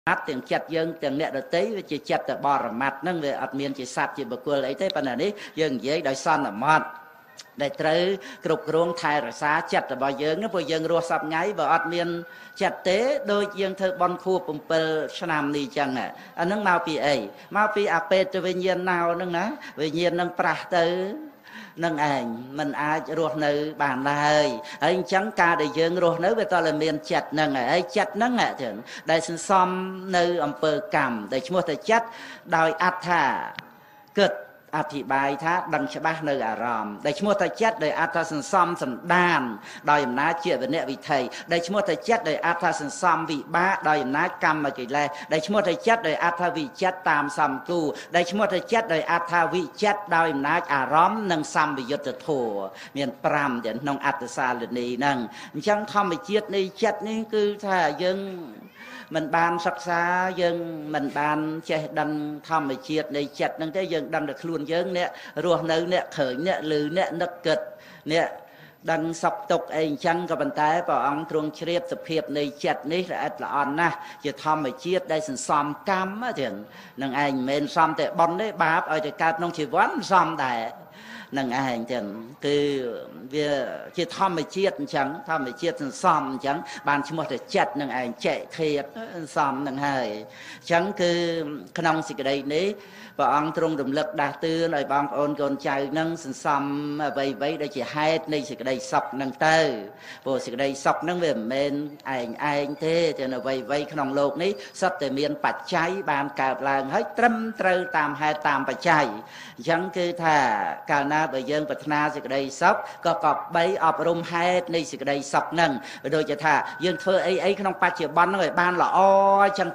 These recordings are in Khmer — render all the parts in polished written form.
tiếng chặt dương tiếng nẹt được tí chỉ chặt từ bò rầm mặt nâng về ạt miên chỉ sạt chỉ bực quơ lấy thế phần này dương dễ đòi son ở mọt để tới cục ruộng thay rồi xá chặt từ bò dương nó bò dương rùa sập ngáy và ạt miên chặt tế đôi dương thơ bon khu bùng pel nam đi chăng à anh nâng mau pi ấy mau pi à pe từ về nhiên nào nâng ná về nhiên nâng pra tới nâng ảnh mình ai ruột nữ bàn này anh chẳng ca để dương ruột nữ về to là miền chặt nâng ấy chặt nâng ạ thì đây xin xóm nữ ông bờ cằm để mua thể chất đòi ắt thả cựcอธิบายท่าดังฉบับในอารมณ์ได้ชมวดจัดโดยอัตสันซ้อมสันดานโดยนาเจียบเนวิไทยได้ชมวดจัดโดยอัตสันซ้อมวิบะโดยนากรรมมากิเลได้ชมวดจัดโดยอัตวิจัดตามสัมกูได้ชมวดจัดโดยอัตวิจัดโดยนาอารมณ์นังสัมวิยตโธเมียนปรามเด่นนองอัตสาลนีนังจังทำไปเจียดในจัดนี่คือถ้ายังmình ban sắc xa dân mình ban che đăng thăm mà chiết này chặt năng thế dân đăng được luôn dân nè ruột nữ nè khởi nè lư nè nấc kịch nè đăng sọc tục anh chăng có bàn tay vào ông trung chiết tập hiệp này chặt này là on na chỉ thăm mà chiết đây sừng xóm cam á thiền năng anh mình xóm để bón đấy báp ở để cát nông chỉ ván xóm đại năng anh thiền từ việc chỉ thăm mà chiết chẳng thăm mà chiết xóm chẳng ban chỉ một để chặt năng anh chạy thiệt xóm năng hai chẳng cứ nông xịt đây đấy và ông trung động lực đạt tư này bằng ôn con trai nâng sân xăm vậy vậy đây chỉ hai này xịt đây sọc nâng tơ bộ xịt đây sọc nâng về men anh thế thì là vậy vậy nông lục này sắp từ miền bạch cháy bàn cào làng hết trâm trơ tam hai tam bạch cháy chẳng cứ thà cào na bởi dân bạch na xịt đây sọc có cọp bấy ọp rung hai này xịt đây sọc nâng rồi chỉ thà dân thưa ấy nông bạch chỉ bắn nó ban là o chẳng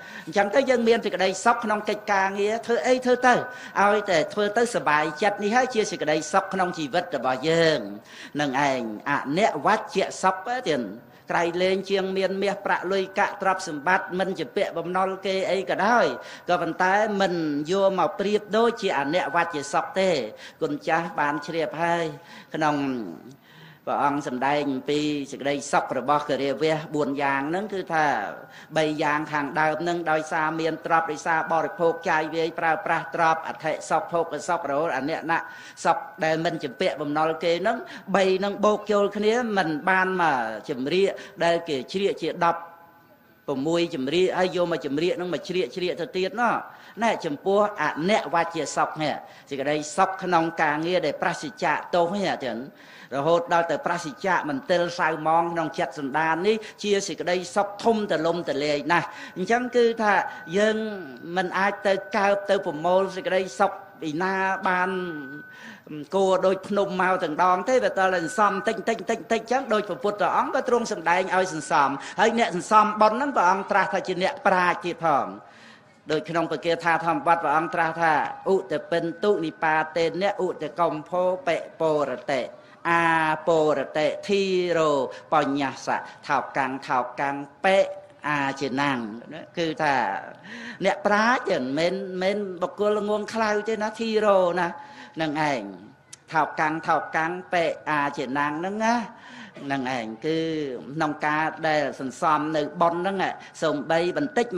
tới dân miền xịt đây sọc nông cây ca nghĩa thưa ấy thưa tới ai để thưa tới sờ bài chặt đi hết chia xịt đây sọc nông chỉ vật là bao dân nâng ảnh nẹt vắt chẹt sọc á tiền cây lên chiêng miền miệt bạ lôi cạ trap sầm bát mình chỉ bẹ bầm non kê ấy cả đời có vận tải mình vô màu priệp đôi chỉ nẹt vắt chẹt sọc thế còn cha bàn chia hai cái nông và ông sầm đây pi sực đây sọc rồi bao cái về buồn giang nâng cứ thà bầy giang hàng đào nâng đòi xa miền trap đòi xa bò được phô chai về pra trap thể sọc phô cái sọc rồi anh nè nè sọc đây mình chụp bẹ bầm nói kê nâng bầy nâng bô kêu cái này mình ban mà chụp ria đây kì chia đập bầm môi chụp ria hay vô mà chụp ria nâng mà chia thật tiết nó nè chụp pua nè và chia sọc nè thì cái đây sọc khăn ông càng nghe để prasicha tô nhỉ chấn rồi hốt đào từ prasicha mình tên sao mong nông chặt sườn đan ní chia sẻ cái đây sọc thum từ lông từ lề này chẳng cứ thà dân mình ai từ cao từ vùng mô cái đây sọc bị na ban cô đôi nôm màu từng đòn thế về ta là xóm tinh chẳng đôi phục vụ đó có trung sườn đai ai sườn xóm hay nè sườn xóm bón nắng vào ông tra thay chỉ nè pra chỉ thòngโดยขนมปะเกียธาทำวัดว่าอังตราธาอุแต่เป็นตุนิปาเตนเนี่ยอุแต่กอมโพเปโประเตอาโประเตทีโรปัญญาสะเท่ากังเปอาเจนังคือถ้าเนี่ยปราเจนเมนบอกกูละงวงคลายเจนะทีโรนะนั่งเองเท่ากังเปอาเจนังนั่งนะnăng ảnh cứ nông ca đây là sân xóm nơi bon đó nghe sông bay bình tích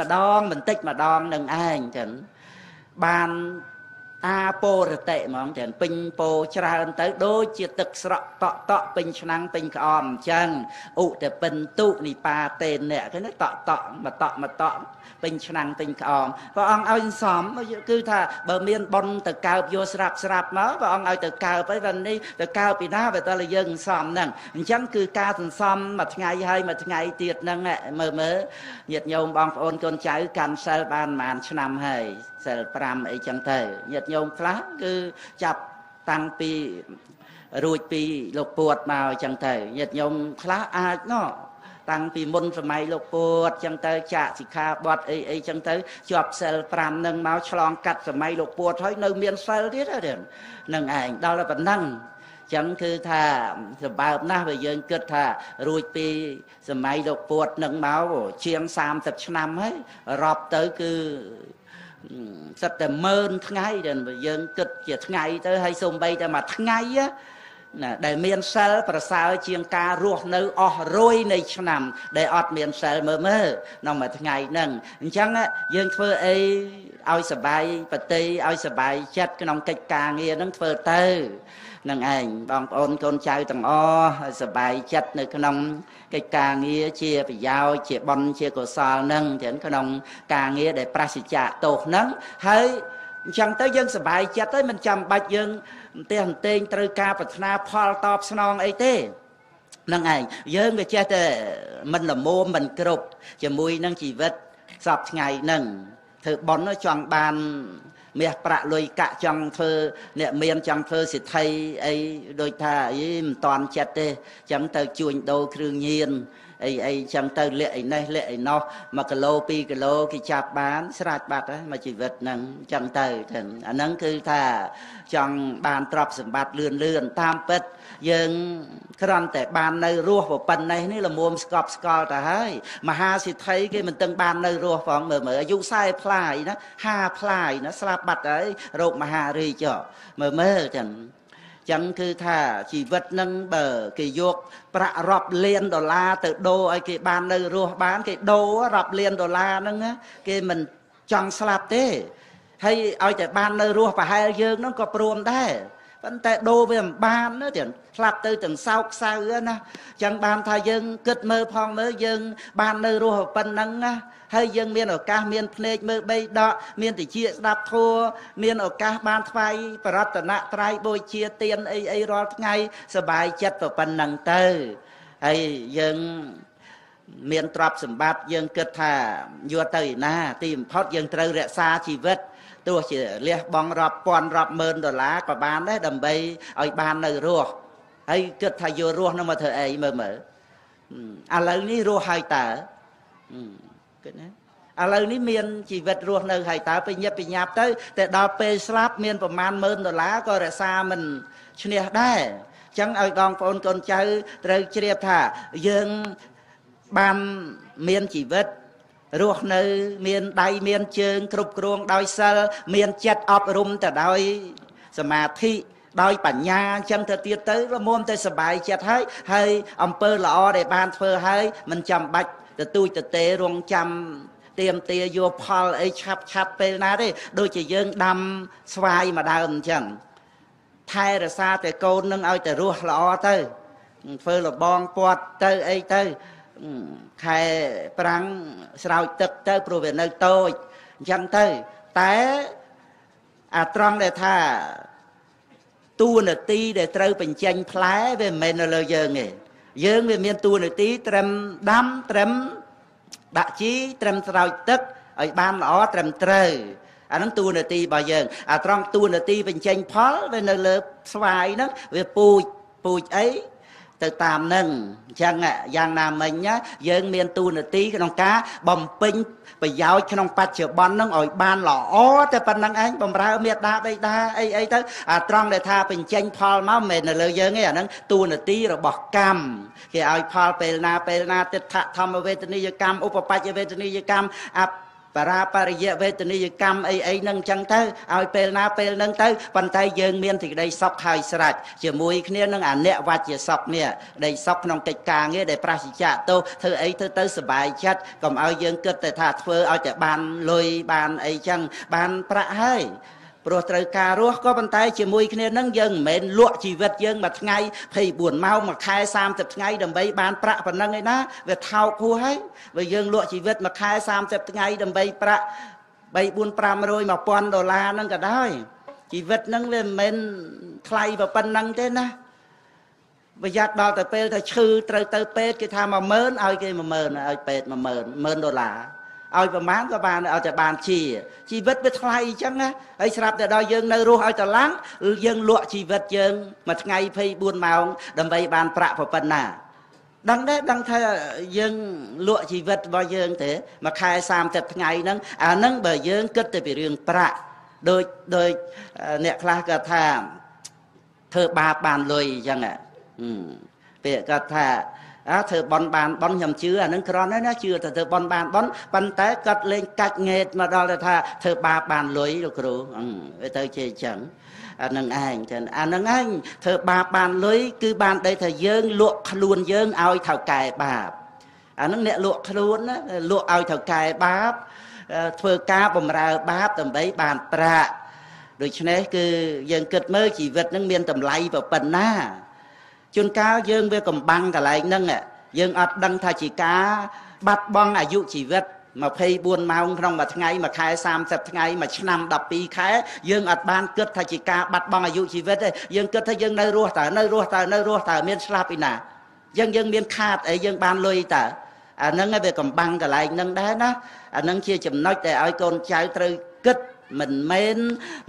mà đon năng ảnh chẳng ban po rồi tệ mà ông chẳng pin po tra tới đôi chia tực sọ tọ pin năng pin còm chân ụ để pin tụ nị pa tên nè cái nó tọ pin năng pin còm và ông ao xóm cứ thà bờ miền bon từ cao vô srap nó và ông ao từ cao với bên đi từ cao bị ná về ta là dân xóm nè chẳng cứ ca từ xóm mà ngày hay mà ngày tiệt năng mơ nhiệt nhôm bong ôn con cháu cầm sơ ban màn năm hay sơ pram ấy chẳng thể nhiệt nhôm khá cứ chập tăng pi ruột pi lục bột màu chẳng thể nhiệt nhôm khá ai nó tăng pi môn phần máy lục bột chẳng thể chạ chỉ kha bọt ấy chẳng thể chọp sơ pram nâng máu chlong cắt phần máy lục bột thôi nơi miền sơ tiết đó điểm nâng ảnh đó là vấn năng chẳng cứ thà bao na bây giờ kết thà ruột pi phần máy lục bột nâng máu chiang 30 năm ấy rọp tới cứ rất là mơn ngay rồi bây giờ kịch chỉ ngay tới hay xung bay mà ngay á ដែលមានសិលប្រសើរជាងការរស់នៅអស់រយនៃឆ្នាំដែលអត់មានសិលមើលក្នុងមួយថ្ងៃហ្នឹងអញ្ចឹងយើងធ្វើអីឲ្យសบายប្រតិឲ្យសบายចិត្តក្នុងកិច្ចការងារហ្នឹងធ្វើទៅនឹងឯងបងប្អូនកូនចៅទាំងអស់ឲ្យសบายចិត្តនៅក្នុងកិច្ចការងារជាប្រយោជន៍ជាបុណ្យជាកុសលហ្នឹងទាំងក្នុងការងារដែលប្រសិជ្ជៈទោសហ្នឹងហើយអញ្ចឹងទៅយើងសบายចិត្តទៅមិនចាំបាច់យើងអន្ទែងត្រូវការប្រាថ្នាផលតបស្នងអីទេហ្នឹងឯងយើងក៏ចេះតែមិនល្មមមិនគ្រប់ជាមួយនឹងជីវិតសពថ្ងៃហ្នឹងធ្វើបុណ្យចង់បានមាសប្រាក់លុយកាក់ចង់ធ្វើអ្នកមានចង់ធ្វើសិទ្ធិអីដូចថាអីមិនតាន់ចិត្តទេអញ្ចឹងទៅជួញដូរគ្រឿងញៀនអីអញ្ចឹងទៅលាក់អីនេះលាក់អីនោះ1គីឡូ2គីឡូគេចាប់បានស្រាច់បាត់ហើយមកជីវិតហ្នឹងអញ្ចឹងទៅអាហ្នឹងគឺថាចង់បានទ្រព្យសម្បត្តិលឿនតាមពិតយើងគ្រាន់តែបាននៅរស់ប៉ុណ្ណេះនេះល្មមស្កប់ស្កល់ទៅហើយមហាសិទ្ធិគេមិនទាំងបាននៅរស់ផងមើលអាយុ40ផ្លាយណា50ផ្លាយណាស្លាប់បាត់ហើយរោគមហារីកមើលចឹងគឺថាជីវិតនឹងបើគេយកប្រាក់រាប់លានដុល្លារទៅដូរឲ្យគេបាននៅរស់បានគេដូររាប់លានដុល្លារហ្នឹងគេមិនចង់ស្លាប់ទេហើយឲ្យតែបាននៅរស់ប្រហែលយើងហ្នឹងក៏ព្រមដែរប៉ុន្តែដូរវាមិនបានណាទៀតស្លាប់ទៅទាំងសោកសៅណាចឹងបានថាយើងគិតមើលផងមើលយើងបាននៅរស់ប៉ុណ្ណឹងណាហើយយើងមានឱកាសមានភ្នែកមើលបីដកមានតិចស្ដាប់ធัวមានឱកាសបានថ្វាយបរតនត្រ័យបូជាទានអីរាល់ថ្ងៃសบายចិត្តប៉ុណ្ណឹងទៅហើយយើងមានទ្រព្យសម្បត្តិយើងគិតថាយកទៅឯណាទីបំផុតយើងត្រូវរក្សាជីវិតទោះជាលះបង់រាប់ពាន់រាប់ម៉ឺនដុល្លារក៏បានដែរដើម្បីឲ្យបាននៅរស់ហើយគិតថាយករស់នោះមកធ្វើអីមើលឥឡូវនេះរស់ហើយតើគិតណាឥឡូវនេះមានជីវិតរស់នៅហើយតើបញ្ញាប់បញ្ញាប់ទៅតែដល់ពេលស្លាប់មានប្រមាណម៉ឺនដុល្លារក៏រក្សាមិនឈ្នះដែរអញ្ចឹងឲ្យបងប្អូនកូនចៅត្រូវជ្រាបថាយើងបានមានជីវិតរស់នៅមានដៃមានជើងគ្រប់គ្រងដោយសិលមានចិត្តអប់រំទៅដោយសមាធិដោយបញ្ញាអញ្ចឹងទៅទៀតទៅរមុំទៅសบายចិត្តហើយអំពើល្អដែលបានធ្វើហើយមិនចាំបាច់ទទូចទទេរងចាំទៀមទាយកផលអីឆាប់ពេលណាទេដូចជាយើងដាំស្វាយមួយដើមអញ្ចឹងថែរក្សាតែកូននឹងឲ្យតែរស់ល្អទៅធ្វើលបងពាត់ទៅអីទៅខែប្រាំងស្រោចទឹកទៅព្រោះវានៅតូចអញ្ចឹងទៅតែអាត្រង់ដែលថាតួនាទីដែលត្រូវបញ្ចេញផ្លែវាមិនមែននៅលើយើងទេយើងវាមានតួនាទីត្រឹមដាំត្រឹមដាក់ជីត្រឹមស្រោចទឹកឲ្យបានល្អត្រឹមត្រូវអាហ្នឹងតួនាទីរបស់យើងអាត្រង់តួនាទីបញ្ចេញផលវានៅលើស្វាយហ្នឹងវាពូជអីទៅតាមនឹងអញ្ចឹងយ៉ាងណាមិញយើងមានតួនាទីក្នុងការបំពេញប្រយោជន៍ក្នុងបច្ចុប្បន្ននឹងឲ្យបានល្អតែប៉ុណ្្នឹងឯងបំរើមេត្តាបិតាអីទៅអាត្រង់ដែលថាបញ្ចេញផលមកមិនមែននៅលើយើងទេអាហ្នឹងតួនាទីរបស់កម្មគេឲ្យផលពេលណាទិដ្ឋធម្មវេទនីយកម្មឧបបច្ចវេទនីយកម្មបរាបរិយវេទនីយកម្មអីហ្នឹងអញ្ចឹងទៅឲ្យពេលហ្នឹងទៅប៉ុន្តែយើងមានសេចក្តីសុខហើយស្រេចជាមួយគ្នានឹងអនិវច្ចសុខនេះដីសុខក្នុងកិច្ចការងារដែលប្រសិជ្ជៈទោធ្វើអីធ្វើទៅសុបាយចិត្តកុំឲ្យយើងគិតតែថាធ្វើឲ្យតែបានលុយបានអីចឹងបានប្រាក់ហើយព្រោះត្រូវការរស់ក៏ប៉ុន្តែជាមួយគ្នានឹងយើងមិនមែនលក់ជីវិតយើងមួយថ្ងៃ24ម៉ោងមួយខែ30ថ្ងៃដើម្បីបានប្រាក់ប៉ុណ្ណឹងឯណាវាថោកហួសហើយបើយើងលក់ជីវិតមួយខែ30ថ្ងៃដើម្បីប្រាក់3 4 500 1000ដុល្លារហ្នឹងក៏ដោយជីវិតហ្នឹងវាមិនមែនថ្លៃប៉ុណ្ណឹងទេណាប្រយ័ត្នដល់ទៅពេលទៅឈឺត្រូវទៅពេទ្យគេថា10000ឲ្យគេ10000ឲ្យពេទ្យ10000ដុល្លារឲ្យប្រមាណក៏បានឲ្យតែបានជីវិតវាថ្លៃអញ្ចឹងណាហើយស្រាប់តែដល់យើងនៅរស់ឲ្យតឡើងយើងលក់ជីវិតយើងមួយថ្ងៃ24ម៉ោងដើម្បីបានប្រាក់ប៉ុណ្ណាដឹងថាយើងលក់ជីវិតរបស់យើងទេមួយខែ30ថ្ងៃហ្នឹងអាហ្នឹងបើយើងគិតទៅពីរឿងប្រាក់ដូចអ្នកខ្លះគាត់ថាធ្វើបាបបានលុយអញ្ចឹងពាក្យគាត់ថាធ្វើបន់បានបន់ខ្ញុំជឿអានឹងគ្រាន់ហើយណាជឿថាធ្វើបន់បានបន់ប៉ុន្តែគាត់លេងកាច់ងេតមកដល់ទៅថាធ្វើបាបបានលុយលោកគ្រូវាទៅជាអញ្ចឹងនឹងឯងចឹងអានឹងឯងធ្វើបាបបានលុយគឺបានដីថាយើងលក់ខ្លួនយើងឲ្យថៅកែបាបអានឹងអ្នកលក់ខ្លួនណាលក់ឲ្យថៅកែបាបធ្វើការបម្រើបាបដើម្បីបានប្រាក់ដូច្នេះគឺយើងគិតមើលជីវិតនឹងមានតម្លៃប៉ុណ្ណាជួនកាលយើងវាកំបាំងកន្លែងហ្នឹងយើងអត់ដឹងថាជាការបាត់បង់អាយុជីវិត24ម៉ោងក្នុងមួយថ្ងៃមួយខែ30ថ្ងៃមួយឆ្នាំ12ខែយើងអត់បានគិតថាជាការបាត់បង់អាយុជីវិតទេយើងគិតថាយើងនៅរស់តើមានស្លាប់ឯណាយើងមានខាតអីយើងបានលុយតើអាហ្នឹងឯងវាកំបាំងកន្លែងហ្នឹងដែរណាអាហ្នឹងជាចំណុចដែលឲ្យកូនចៅត្រូវគិតមិនមែន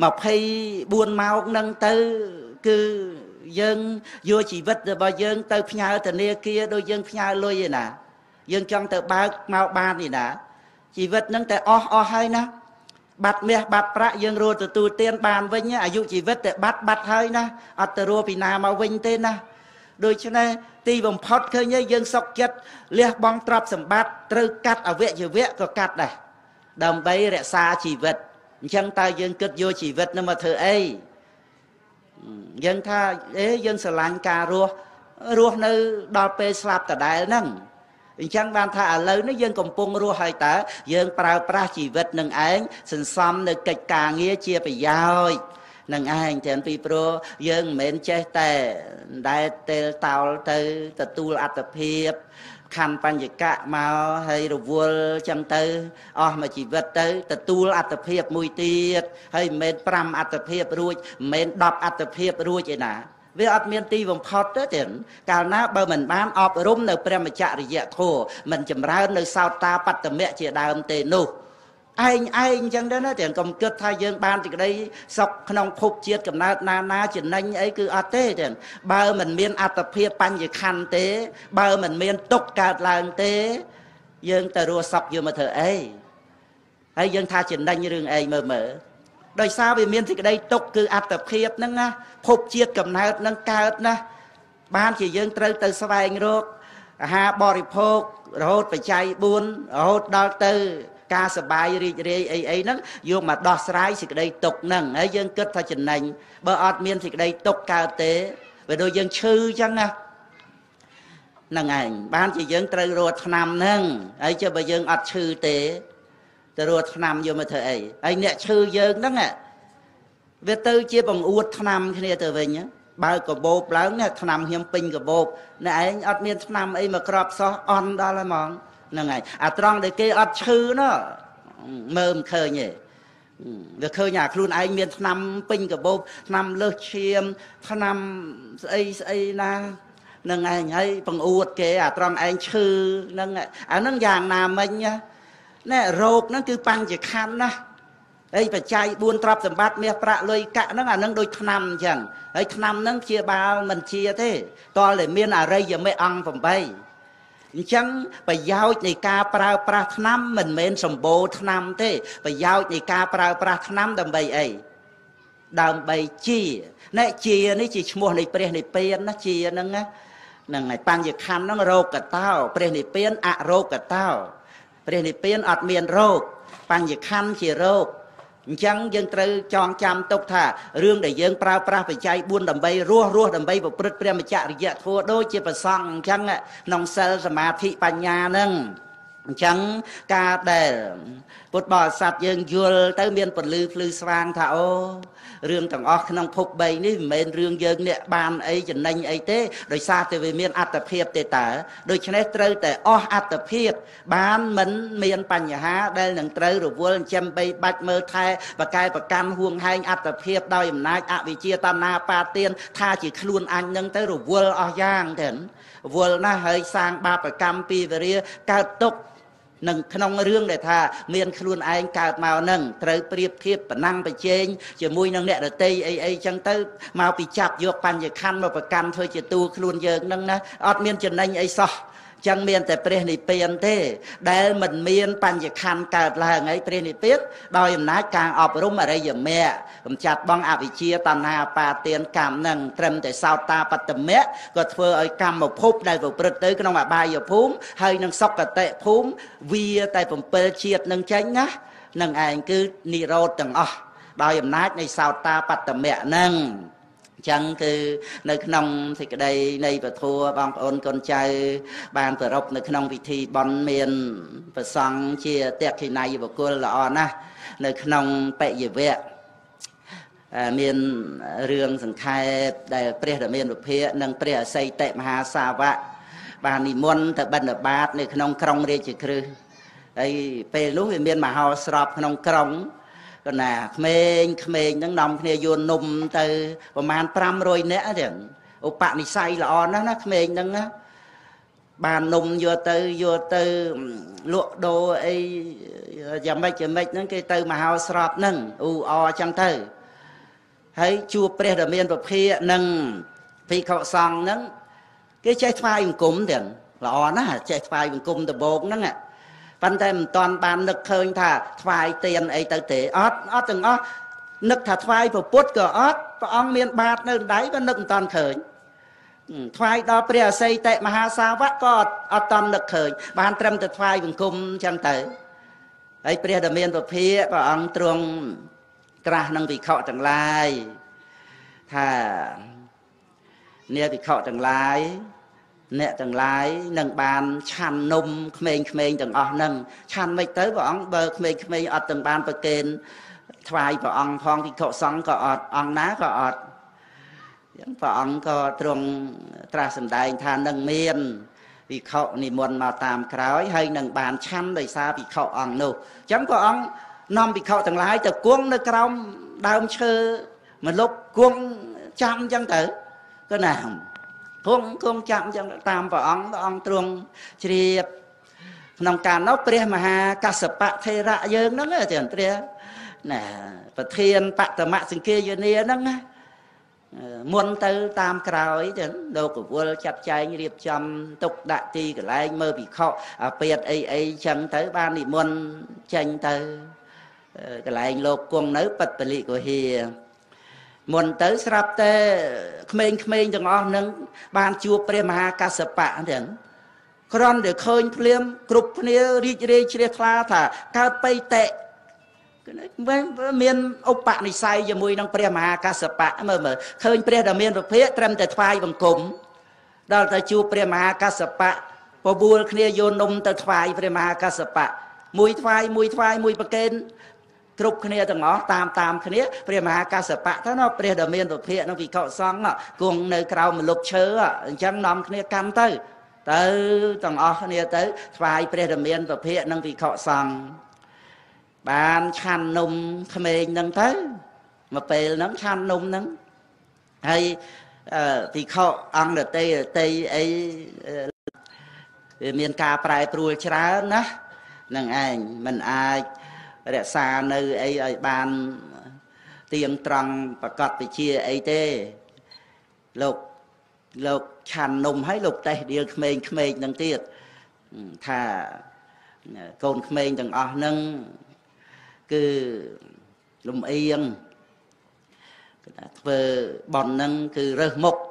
24ម៉ោងហ្នឹងទៅគឺយើងយកជីវិតរបស់យើងទៅផ្ញើធនាគារដូចយើងផ្ញើលុយឯណាយើងចង់ទៅបើកមកបានឯណាជីវិតហ្នឹងតែអស់ហើយណាបាត់មាសបាត់ប្រាក់យើងរស់ទទួលទានបានវិញអាយុជីវិតតែបាត់ហើយណាអត់ទៅរស់ពីណាមកវិញទេណាដូច្នេះទីបំផុតឃើញយើងសុខចិត្តលះបង់ទ្រព្យសម្បត្តិត្រូវកាត់អវយវៈក៏កាត់ដែរដើម្បីរក្សាជីវិតអញ្ចឹងតើយើងគិតយកជីវិតនឹងមកធ្វើអីយើងថាយើងស្រឡាញ់ការរស់នៅដល់ពេលស្លាប់ដដែលហ្នឹងអញ្ចឹងបានថាឥឡូវនេះយើងកំពុងរស់ហើយតើយើងប្រើប្រាស់ជីវិតនឹងឯងសន្សំនៅកិច្ចការងារជាប្រយោជន៍នឹងឯងទាំងពីព្រោះយើងមិនមែនចេះតែដែលទេលតោលទៅទទួលអត្តភាពខណ្ឌបញ្ញកៈមកហើយរវល់ចឹងទៅអស់មួយជីវិតទៅទទួលអត្តភាពមួយទៀតហើយមិនមែន5អត្តភាពរួចមិនមែន10អត្តភាពរួចឯណាវាអត់មានទីបំផុតទេកាលណាបើមិនបានអប់រំនៅព្រះមច្ចរិយធម៌មិនចម្រើននៅសោតាបត្តមៈជាដើមទេនោះឯងអញ្ចឹងទៅណាទាំងកុំគិតថាយើងបានទីក្តីសុខក្នុងភពជាតិកំណើតណាចំណេញអីគឺអត់ទេទាំងបើមិនមានអត្តភាពបញ្ញខណ្ឌទេបើមិនមានទុក្ខកើតឡើងទេយើងទៅរស់សុខយកមកធ្វើអីហើយយើងថាចំណេញរឿងអីមើលដោយសារវាមានទីក្តីទុក្ខគឺអត្តភាពហ្នឹងណាភពជាតិកំណើតហ្នឹងកើតណាបានជាយើងត្រូវទៅស្វែងរកអាហារបរិភោគរហូតបច្ច័យ4រហូតដល់ទៅការសបាយរីករាយអីហ្នឹងយកមកដោះស្រាយសេចក្តីទុក្ខហ្នឹងហើយយើងគិតថាចំណេញបើអត់មានសេចក្តីទុក្ខកើតទេបើដូចយើងឈឺអញ្ចឹងណាហ្នឹងឯងបានជាយើងត្រូវរកថ្នាំហ្នឹងហើយចុះបើយើងអត់ឈឺទេទៅរកថ្នាំយកមកធ្វើអីហើយអ្នកឈឺយើងហ្នឹងវាទៅជាបង្អួតថ្នាំគ្នាទៅវិញបើកបោបឡើងណាថ្នាំខ្ញុំពេញកបោបអ្នកឯងអត់មានថ្នាំអីមកក្របសោះអន់ដល់ហើយហ្មងហ្នឹងហើយអាត្រង់ដែលគេអត់ឈឺណោះមើលមិនឃើញទេវាឃើញអាខ្លួនឯងមានថ្នាំពេញកបោបថ្នាំលើសឈាមថ្នាំស្អីណាហ្នឹងឯងហើយបង្អួតគេអាត្រង់ឯងឈឺហ្នឹងអាហ្នឹងយ៉ាងណាមិញណែរោគហ្នឹងគឺបញ្ចខណ្ឌណាហើយបច្ច័យ4ទ្រព្យសម្បត្តិមាសប្រាក់លុយកាក់ហ្នឹងអាហ្នឹងដូចថ្នាំអញ្ចឹងហើយថ្នាំហ្នឹងជាបាលមិនជាទេតលតែមានអរិយមេអង្គ8អញ្ចឹងប្រយោជន៍នៃការប្រើប្រាស់ថ្នាំមិនមែនសម្បូរថ្នាំទេប្រយោជន៍នៃការប្រើប្រាស់ថ្នាំដើម្បីអីដើម្បីជាណែជានេះជាឈ្មោះនៃព្រះនិព្វានណាជាហ្នឹងណាហ្នឹងហើយបញ្ញខណ្ឌហ្នឹងរោគកតោព្រះនិព្វានអរោគកតោព្រះនិព្វានអត់មានរោគបញ្ញខណ្ឌជារោគអញ្ចឹងយើងត្រូវចងចាំទុកថារឿងដែលយើងប្រើប្រាស់បច្ច័យ4ដើម្បីរស់ដើម្បីប្រព្រឹត្តព្រះមច្ចរិយធម៌ដូចជាប្រសង់អញ្ចឹងក្នុងសិលសមាធិបញ្ញាហ្នឹងអញ្ចឹងការដែលពុទ្ធបរិស័ទយើងយល់ទៅមានពលឺភ្លឺស្វាងថាអូរឿងទាំងអស់ក្នុងភព3នេះមិនមែនរឿងយើងអ្នកបានអីចំណេញអីទេដោយសារតែវាមានអត្តភាពទេតើដូច្នេះត្រូវតែអស់អត្តភាពបានមិនមានបញ្ហាដែលនឹងត្រូវរវល់ចិញ្ចឹមបីបាច់មើលថែបកែប្រកាន់ហួងហែងអត្តភាពដោយអំណាចអវិជ្ជាតណ្ហាបាទានថាជាខ្លួនអញនឹងទៅរវល់អស់យ៉ាងទៅវល់ណាស់ហើយសាងបាបកម្មពីវរាកើតទុក្ខនឹងក្នុងរឿងដែលថាមានខ្លួនឯងកើតមកនឹងត្រូវប្រៀបធៀបប្រណាំងប្រជែងជាមួយនឹងអ្នកដទៃអីចឹងទៅមកពីចាប់យកបញ្ញខណ្ឌមកប្រកាន់ធ្វើជាតួខ្លួនយើងនឹងណាអត់មានចំណេញអីសោះចឹងមានតែព្រះនិព្វានទេដែលមិនមានបញ្ញខណ្ឌកើតឡើងហើយព្រះនិព្វានដោយអំណាចការអប់រំអរិយមគ្គកំចាត់បងអវិជ្ជាតណ្ហាបាទានកម្មនឹងត្រឹមតែសោតាបត្តមគ្គក៏ធ្វើឲ្យកម្មភពដែលប្រព្រឹត្តទៅក្នុងអបាយភូមិហើយនឹងសុគតិភូមិវាតែ7ជាតិនឹងចេញណានឹងឯងគឺនិរោធទាំងអស់ដោយអំណាចនៃសោតាបត្តមៈហ្នឹងចឹងគឺនៅក្នុងសេចក្តីនៃពធបងប្អូនកូនចៅបានប្ររពនៅក្នុងពិធីបុណ្យមានប្រសង់ជាតេខិណៃបុគ្គលល្អណាស់នៅក្នុងបរិយវៈមានរឿងសង្ខេបដែលព្រះរាមានុភានិងព្រះអសីតិមហាសាវកបាននិមន្តទៅបិណ្ឌបាតនៅក្នុងក្រុងរាជក្រឹសហើយពេលនោះវាមានមហោស្រពក្នុងក្រុងក៏ណាក្មេងហ្នឹងនាំគ្នាយួននំទៅប្រមាណ500នាក់ទៀតឧបនិស្ស័យល្អណាស់ណាក្មេងហ្នឹងណាបាននំយកទៅលក់ដូរអីយ៉ាងម៉េចហ្នឹងគេទៅមហោស្រពហ្នឹងអ៊ូអចឹងទៅហើយជួបព្រះរាមានុភានិងភិក្ខុសង្ឃហ្នឹងគេចេះថ្វាយបង្គំទៀតល្អណាស់ចេះថ្វាយបង្គំដំបូងហ្នឹងប៉ុន្តែមិនតាន់បាននឹកឃើញថាថ្វាយទៀនអីទៅទេអត់ទាំងអស់នឹកថាថ្វាយពុទ្ធក៏អត់ព្រះអង្គមានបាតនៅដៃក៏នឹកមិនតាន់ឃើញថ្វាយដល់ព្រះអសីតិមហាសាវកក៏អត់តាន់នឹកឃើញបានត្រឹមតែថ្វាយបង្គំចឹងទៅហើយព្រះរាមានុភាព្រះអង្គទ្រង់ត្រាស់នឹងភិក្ខុទាំងឡាយថាអ្នកភិក្ខុទាំងឡាយអ្នកទាំងឡាយនឹងបានឆាន់នំក្មេងៗទាំងអស់ហ្នឹងឆាន់មិនទៅព្រះអង្គបើក្មេងៗអត់ទាំងបានប្រគេនថ្វាយព្រះអង្គផងភិក្ខុសង្ឃក៏អត់អង្គណាក៏អត់ចឹងព្រះអង្គក៏ទ្រង់ត្រាស់សម្ដែងថានឹងមានភិក្ខុនិមន្តមកតាមក្រោយហើយនឹងបានឆាន់ដោយសារភិក្ខុអង្គនោះចឹងព្រះអង្គនាំភិក្ខុទាំងឡាយទៅគង់នៅក្រោមដើមឈើមកលុបគង់ចាំចឹងទៅក៏ណាគង់ចាំចឹងតាមព្រះអង្គទ្រង់ជ្រាបក្នុងការនោះព្រះមហាកស្សបៈថេរៈយើងហ្នឹងទេព្រះណាប្រធានបតមសង្ឃាយនាហ្នឹងណាមុនទៅតាមក្រោយចឹងលោកកវលចាត់ចែងរៀបចំទុកដាក់ទីកន្លែងមើលភិក្ខុអាពាតអីចឹងទៅបាននិមន្តចេញទៅកន្លែងលោកគង់នៅបត្តលិកុហាមុនទៅស្រាប់តែក្មេងៗទាំងអស់នឹងបានជួបព្រះមហាកស្សបៈទាំងគ្រាន់តែឃើញភ្លាមគ្រប់គ្នារីករាយជ្រះថ្លាថាកើតបៃតៈមានឧបនិស្ស័យជាមួយនឹងព្រះមហាកស្សបៈមើលឃើញព្រះរាមានុភាត្រឹមតែថ្វាយបង្គំដល់ទៅជួបព្រះមហាកស្សបៈបបួលគ្នាយកនំទៅថ្វាយព្រះមហាកស្សបៈមួយថ្វាយមួយប្រគេនគ្រប់គ្នាទាំងអស់តាមគ្នាព្រះមហាកស្សបៈទៅណាព្រះរាមានុភានិងភិក្ខុសង្ឃគង់នៅក្រៅម្លប់ឈើអញ្ចឹងនាំគ្នាកម្មទៅទាំងអស់គ្នាទៅថ្វាយព្រះរាមានុភានិងភិក្ខុសង្ឃបានឆាន់នំក្មេងហ្នឹងទៅមកពេលហ្នឹងឆាន់នំហ្នឹងហើយភិក្ខុអង្គដតីអីមានការប្រែប្រួលច្រើនណាហ្នឹងឯងមិនអាចរក្សានៅអីឲ្យបានទៀងត្រង់ប្រកបវិជាអីទេលោកឆាន់នំឲ្យលោកតេះដៀលក្មេងហ្នឹងទៀតថាកូនក្មេងទាំងអស់ហ្នឹងគឺលំអៀងធ្វើបន់ហ្នឹងគឺរើសមុខ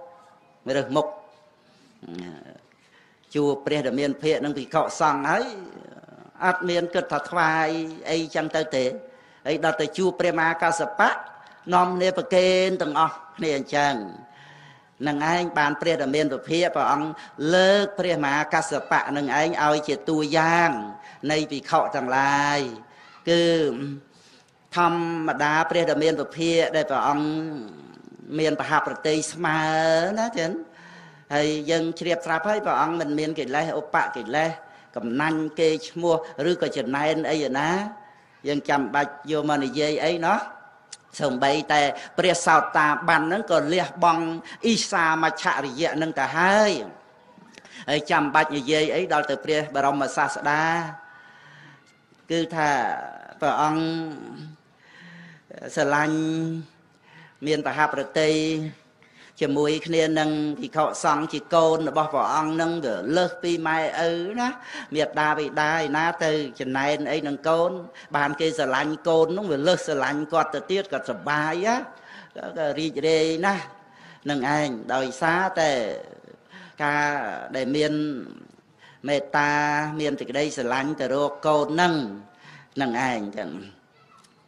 ជួបព្រះរាមានុភានិងភិក្ខុសង្ឃហើយអត់មានគិតថាថ្វាយអីចឹងទៅទេហើយដល់ទៅជួបព្រះមហាកស្សបៈនាំគ្នាប្រគេនទាំងអស់គ្នាអញ្ចឹងនឹងឯងបានព្រះរាមានុភាព្រះអង្គលើកព្រះមហាកស្សបៈនឹងឯងឲ្យជាតួយ៉ាងនៃភិក្ខុទាំងឡាយគឺធម្មតាព្រះរាមានុភាដែលព្រះអង្គមានបហប្រតិស្មើណាចឹងហើយយើងជ្រាបស្រាប់ហើយព្រះអង្គមិនមានកិលេសឧបកិលេសកំណាញ់គេឈ្មោះឬក៏ចំណែនអីណាយើងចាំបាច់យកមកនិយាយអីណោះសូម្បីតែព្រះសោតាបានហ្នឹងក៏លះបង់អ៊ីសាមច្ឆរិយៈហ្នឹងទៅហើយចាំបាច់និយាយអីដល់ទៅព្រះបរមសាស្តាគឺថាព្រះអង្គស្រឡាញ់មានបហប្រតិជាមួយគ្នានឹងភិក្ខុសង្ឃជាកូនរបស់ព្រះអង្គនឹងវាលើសពីម៉ែឪណាមេត្តាបិតាឯណាទៅចំណែនអីនឹងកូនបានគេស្រឡាញ់កូននោះវាលើសស្រឡាញ់គាត់ទៅទៀតគាត់សប្បាយណាក៏រីករាយណាស់នឹងឯងដោយសារតែការដែលមានមេត្តាមានសេចក្តីស្រឡាញ់ទៅរកកូននឹងឯងចឹង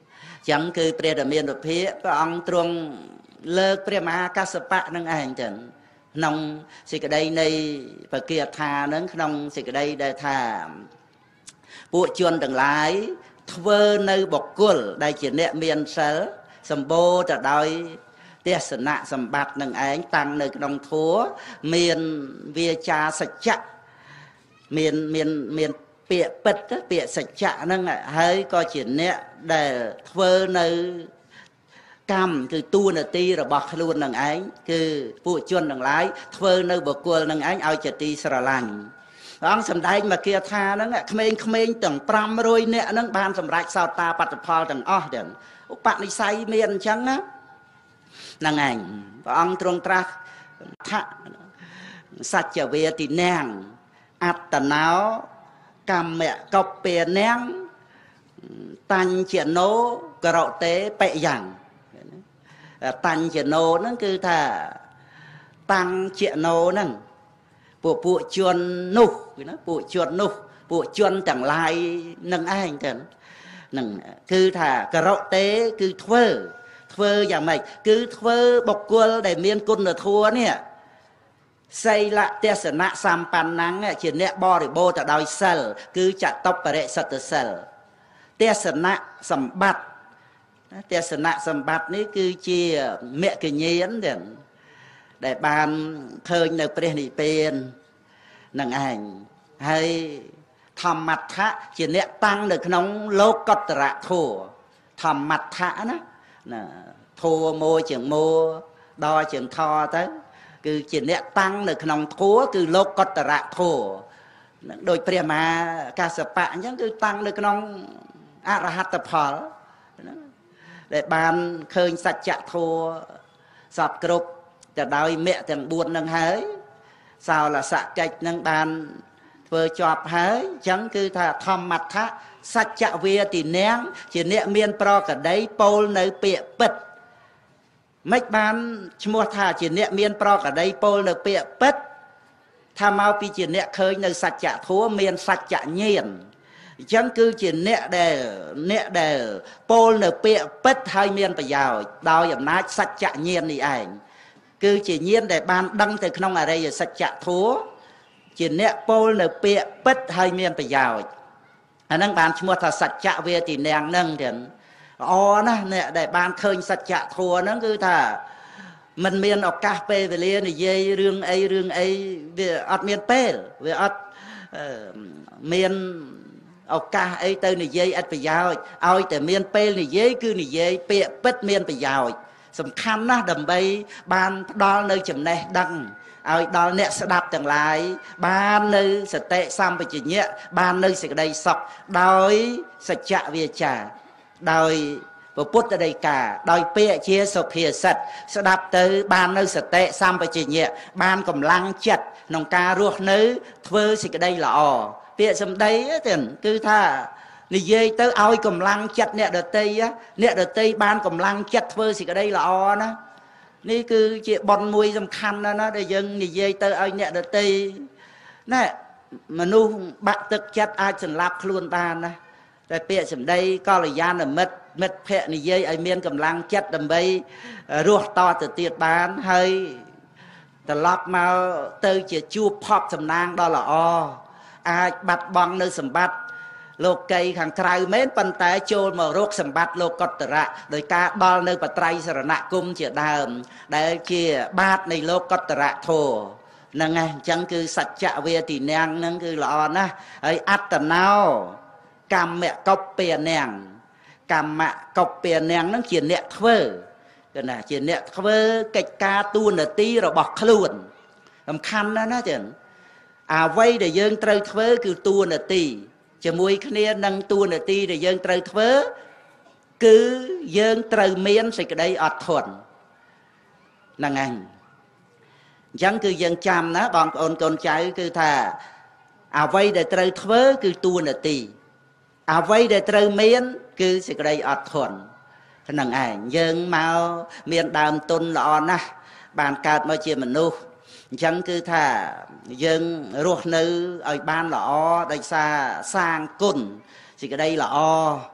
chẳng cứព្រះរាមានុភាព្រះអង្គទ្រង់លើកព្រះមហាកស្សបៈនឹងឯងទៅក្នុងសេចក្តីនៃបកាថានឹងក្នុងសេចក្តីដែលថាពួកជនទាំងឡាយធ្វើនៅបុគ្គលដែលជាអ្នកមានសិលសម្បូរទៅដោយទេសនៈសម្បត្តិនឹងឯងតាំងនៅក្នុងធัวមានវាចាសច្ចៈមានពាក្យពិតពាក្យសច្ចៈហ្នឹងហើយក៏ជាអ្នកដែលធ្វើនៅកម្មគឺតួនាទីរបស់ខ្លួននឹងឯងគឺពួកជនទាំងឡាយធ្វើនៅបុគ្គលនឹងឯងឲ្យជាទីស្រឡាញ់ព្រះអង្គសម្ដែងមកគាថាហ្នឹងក្មេងៗទាំង500នាក់ហ្នឹងបានសម្រេចសោតាបត្តផលទាំងអស់ទាំងឧបនិស្ស័យមានអញ្ចឹងណាហ្នឹងឯងព្រះអង្គទ្រង់ត្រាស់ថាសច្ចវេទិនាងអត្តណោកម្មកបពេនាងតញ្ញណោករតេបយ៉ាងតញ្ញណោហ្នឹងគឺថាតាំងជាណោហ្នឹងពួកជននោះណាពួកជននោះពួកជនទាំងឡាយនឹងឯងទៅហ្នឹងគឺថាករតេគឺធ្វើយ៉ាងម៉េចគឺធ្វើបុគ្គលដែលមានគុណធម៌នេះសីលទេសនៈសម្បណ្ណੰជាអ្នកបរិបូរទៅដោយសិលគឺចតុបរិសិទ្ធសិលទេសនៈសម្បត្តិទេសនៈសម្បត្តិនេះគឺជាមគ្គញ្ញាណទាំងដែលបានឃើញនៅព្រះនិព្វាននឹងឯងហើយធម្មត្ថៈជាអ្នកតាំងនៅក្នុងលោកតរៈធម៌ធម្មត្ថៈណាធម៌មួយជាងមួយដល់ជាងថទៅគឺជាអ្នកតាំងនៅក្នុងធម៌គឺលោកតរៈធម៌នឹងដោយព្រះមហាកស្សបៈអញ្ចឹងគឺតាំងនៅក្នុងអរហត្តផលហ្នឹងដែលបានឃើញសច្ចធម៌សពគ្រប់ទៅដោយមគ្គទាំង4នឹងហើយសោលសកិច្ចនឹងបានធ្វើជាប់ហើយអញ្ចឹងគឺថាធម្មត្ថៈសច្ចវេទិនាងជាអ្នកមានប្រកដីពោលនៅពាក្យពិតមិនបានឈ្មោះថាជាអ្នកមានប្រកដីពោលនៅពាក្យពិតថាមកពីជាអ្នកឃើញនៅសច្ចធម៌មានសច្ចញាណអញ្ចឹងគឺជាអ្នកដែលពោលនៅពាក្យពិតហើយមានប្រយោជន៍ដោយអំណាចសច្ចញាណនេះឯងគឺជាញាណដែលបានដឹងទៅក្នុងអរិយសច្ចធម៌ជាអ្នកពោលនៅពាក្យពិតហើយមានប្រយោជន៍អាហ្នឹងបានឈ្មោះថាសច្ចវេទិនាងហ្នឹងទៀតល្អណាស់អ្នកដែលបានឃើញសច្ចធម៌ហ្នឹងគឺថាมันមានឱកាសពេលវេលានិយាយរឿងអីវាអត់មានពេលវាអត់មានឱកាសអីទៅនិយាយអត្ថប្រយោជន៍ឲ្យតែមានពេលនិយាយគឺនិយាយពាក្យពិតមានប្រយោជន៍សំខាន់ណាស់ដើម្បីបានផ្ដល់នៅចំណេះដឹងឲ្យដល់អ្នកស្ដាប់ទាំងឡាយបាននៅសតិសម្បជញ្ញៈបាននៅសេចក្តីសុខដោយសច្ចវាចាដោយពុទ្ធដីកាដោយពាក្យជាសុភាសិតស្ដាប់ទៅបាននៅសតិសម្បជញ្ញៈបានកម្លាំងចិត្តក្នុងការរស់នៅធ្វើសេចក្តីល្អពាក្យសម្ដីទៅគឺថានិយាយទៅឲ្យកម្លាំងចិត្តអ្នកដតីបានកម្លាំងចិត្តធ្វើសេចក្តីល្អណានេះគឺជាបុណ្យមួយសំខាន់ណាស់ដែលយើងនិយាយទៅឲ្យអ្នកដតីណែមនុស្សបាក់ទឹកចិត្តអាចសម្លាប់ខ្លួនបានណាតែពាក្យសម្ដីកល្យាណមិត្តមិត្តភក្តិនិយាយឲ្យមានកម្លាំងចិត្តដើម្បីរស់តទៅទៀតបានហើយត្រឡប់មកទៅជាជួបភពសំណាងដ៏ល្អអាចបាត់បង់នៅសម្បត្តិលោកីខាងក្រៅមែនប៉ុន្តែចូលមករកសម្បត្តិលោកុត្តរៈដោយការដល់នៅបត្រៃសរណគមជាដើមដែលជាបាតនៃលោកុត្តរៈធម៌ហ្នឹងឯងអញ្ចឹងគឺសច្ចវេទិនាងហ្នឹងគឺល្អណាស់ហើយអត្តណោកម្មកបពេនាងកម្មកបពេនាងហ្នឹងជាអ្នកធ្វើគឺណាជាអ្នកធ្វើកិច្ចការទូនាទីរបស់ខ្លួនសំខាន់ណាស់ណាចឹងអ្វីដែលយើងត្រូវធ្វើគឺតួនាទីជាមួយគ្នានឹងតួនាទីដែលយើងត្រូវធ្វើគឺយើងត្រូវមានសេចក្តីអត់ធន់ហ្នឹងឯងអញ្ចឹងគឺយើងចាំណាបងប្អូនកូនចៅគឺថាអ្វីដែលត្រូវធ្វើគឺតួនាទីអ្វីដែលត្រូវមានគឺសេចក្តីអត់ធន់ហ្នឹងឯងយើងមកមានដើមទុនល្អណាស់បានកើតមកជាមនុស្សអញ្ចឹងគឺថាយើងរស់នៅឲ្យបានល្អដោយសារសាងគុណសេចក្តីល្អ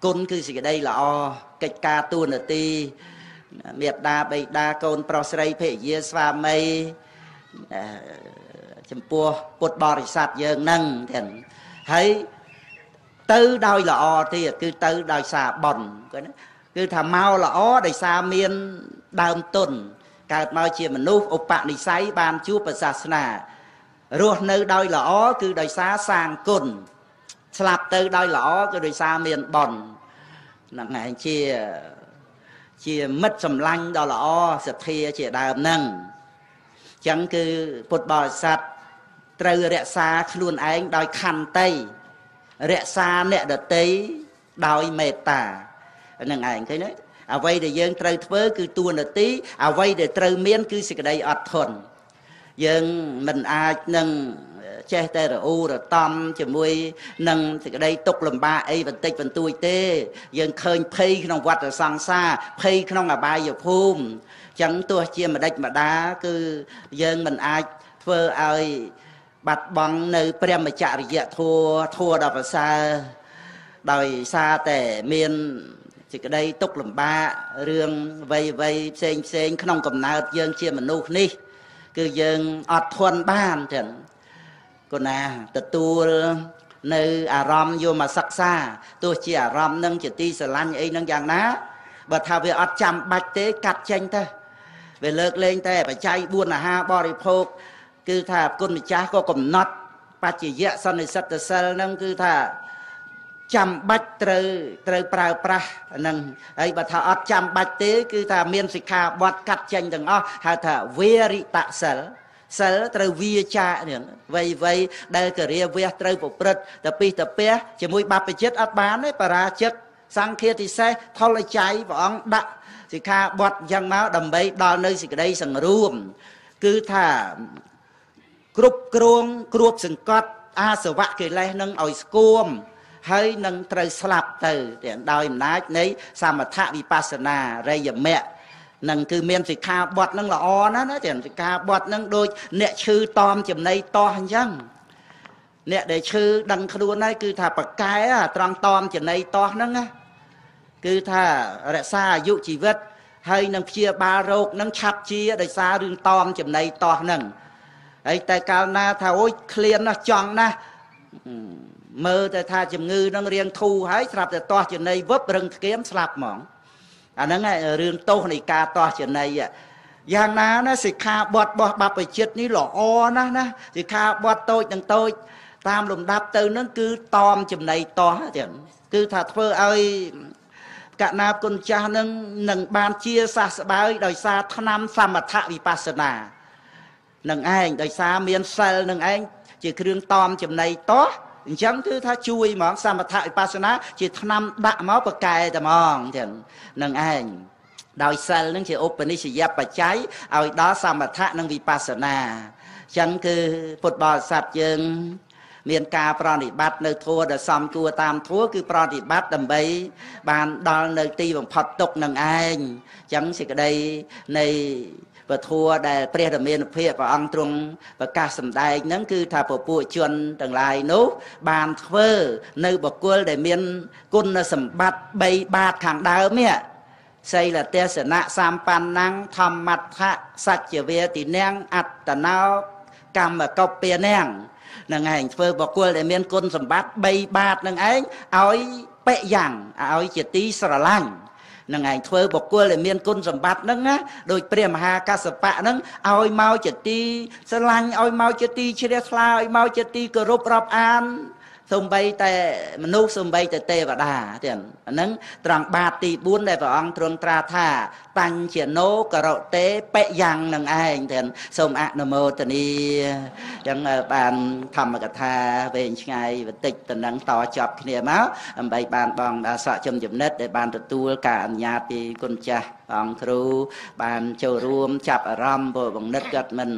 គុណគឺសេចក្តីល្អកិច្ចការទួនាទីមេត្តាបិតាកូនប្រុសស្រីភរិយាស្វាមីចំពោះពុទ្ធបរិស័ទយើងហ្នឹងទាំងហើយទៅដោយល្អទៀតគឺទៅដោយសារបុណ្យគឺថាមកល្អដោយសារមានដើមទុនកើតមកជាមនុស្សឧបនិស្ស័យបានជួបសាសនារស់នៅដោយល្អគឺដោយសារសាងគុណស្លាប់ទៅដោយល្អគឺដោយសារមានបុណ្យហ្នឹងឯងជាមិត្តសម្លាញ់ដ៏ល្អសទ្ធាជាដើមហ្នឹងអញ្ចឹងគឺពុទ្ធបរិស័ទត្រូវរក្សាខ្លួនឯងដោយខន្តីរក្សាអ្នកដទៃដោយមេត្តាហ្នឹងឯងឃើញទេអ្វីដែលយើងត្រូវធ្វើគឺទួនាទីអ្វីដែលត្រូវមានគឺសេចក្តីអត់ធន់យើងមិនអាចនឹងចេះតែរអ៊ូរតំជាមួយនឹងសេចក្តីទុក្ខលំបាកអីបន្តិចបន្តួចទេយើងឃើញភ័យក្នុងវដ្តសង្សារភ័យក្នុងអបាយភូមិអញ្ចឹងទោះជាម្ដេចម្ដាគឺយើងមិនអាចធ្វើឲ្យបាត់បង់នៅព្រះមច្ចរិយធម៌ដ៏ប្រសើរដោយសារតែមានសេចក្តីទុក្ខលំបាករឿងវ័យផ្សេងក្នុងកំណើតយើងជាមនុស្សនេះគឺយើងអត់ធន់បានចឹងគណាទទួលនៅអារម្មណ៍យកមកសិក្សាទោះជាអារម្មណ៍នឹងជាទីស្រឡាញ់អីនឹងយ៉ាងណាបើថាវាអត់ចាំបាច់ទេកាត់ចេញទៅវាលើកលែងតែបច្ច័យ4អាហារបរិភោគគឺថាគុណម្ចាស់ក៏កំណត់បច្ចយៈសន្និសិទ្ធសិលនឹងគឺថាចាំបាច់ត្រូវប្រើប្រាស់ហ្នឹងហើយបើថាអត់ចាំបាច់ទេគឺថាមានសិក្ខាបទកាត់ចេញទាំងអស់ហៅថាវេរិតសិលសិលត្រូវវាចានេះវ័យដែលគរិយាវះត្រូវប្រព្រឹត្តតែពីតពះជាមួយបព្វជិតអត់បានទេបរាជិតសង្ឃាតិសេសថលច័យព្រះអង្គដាក់សិក្ខាបទយ៉ាងមកដើម្បីដល់នៅសេចក្តីសង្រួមគឺថាគ្រប់គ្រងគ្រួបសង្កត់អាសវៈកិលេសនឹងឲ្យស្គមហើយនឹងត្រូវស្លាប់ទៅទាំងដោយអំណាចនៃសមថវិបស្សនារិយមគ្គនឹងគឺមានសិក្ខាបទនឹងល្អណាស់ណាទាំងសិក្ខាបទនឹងដូចអ្នកឈឺតមចំណីតោះអញ្ចឹងអ្នកដែលឈឺដឹងខ្លួនហើយគឺថាប្រកែត្រង់តមចំណីតោះហ្នឹងណាគឺថារក្សាអាយុជីវិតហើយនឹងព្យាបាលរោគនឹងឆាប់ជាដោយសាររឿងតមចំណីតោះហ្នឹងហើយតែកាលណាថាអូយឃ្លានណាស់ចង់ណាស់មើលទៅថាជំងឺនឹងរៀងធូរហើយស្រាប់តែតោះចំណីវឹបរឹងក្កៀមស្លាប់ហ្មងអាហ្នឹងឯងរឿងទោសនៃការតោះចំណីយ៉ាងណាណាសិក្ខាបទរបស់បព្វជិតនេះល្អណាស់ណាសិក្ខាបទតូចនឹងតូចតាមលំដាប់ទៅនឹងគឺតមចំណីតោះទៀតគឺថាធ្វើឲ្យកណាគុណចាស់នឹងបានជាសះស្បើយដោយសារថ្នាំសមថវិបស្សនានឹងឯងដោយសារមានសិលនឹងឯងជាគ្រឿងតមចំណីតោះអញ្ចឹងគឺថាជួយហ្មងសមថវិបស្សនាជាថ្នាំដាក់មកប្រកែតែហ្មងទាំងនឹងឯងដោយសិលនឹងជាឧបនិស្សយបច្ច័យឲ្យដល់សមថៈនិងវិបស្សនាអញ្ចឹងគឺពុទ្ធបរិស័ទយើងមានការប្រតិបត្តិនៅធម៌ដែលសមគួរតាមធម៌គឺប្រតិបត្តិដើម្បីបានដល់នៅទីបំផុតទុកនឹងឯងអញ្ចឹងសេចក្តីនៃពធัวដែលព្រះរាមានុភាពព្រះអង្គទ្រង់ប្រកាសសម្ដែងហ្នឹងគឺថាពពួកជនទាំងឡាយនោះបានធ្វើនៅបុគ្គលដែលមានគុណសម្បត្តិ3បាតខាងដើមនេះសីលទេសនៈសម្បណ្ណੰធម្មត្ថៈសច្ចវេទិនាងអត្តណោកម្មកុពានាងនឹងឯងធ្វើបុគ្គលដែលមានគុណសម្បត្តិ3បាតនឹងឯងឲ្យបិយ៉ាងឲ្យជាទីស្រឡាញ់នឹងឯងធ្វើបុគ្គលដែលមានគុណសម្បត្តិហ្នឹងណាដោយព្រះមហាកស្សបៈហ្នឹងឲ្យមកជាទីស្រឡាញ់ឲ្យមកជាទីជ្រះថ្លាឲ្យមកជាទីគោរពរាប់អានសំបីតែមនុស្សសំបីតែទេវតាទាំងអាហ្នឹងត្រង់បាតទី4ដែលព្រះអង្គទ្រង់ត្រាថាបញ្ញណោករតេបិយ៉ាងនឹងឯងទាំងសូមអនុមោទនាអញ្ចឹងបានធម្មកថាវែងឆ្ងាយបន្តិចតំណឹងតចប់គ្នាមកដើម្បីបានបងដាសកជំនិតដែលបានទទួលការអនុញ្ញាតពីគុណចាស់អង្គគ្រូបានចូលរួមចាប់អារម្មណ៍ព្រោះបង្និតគាត់មិន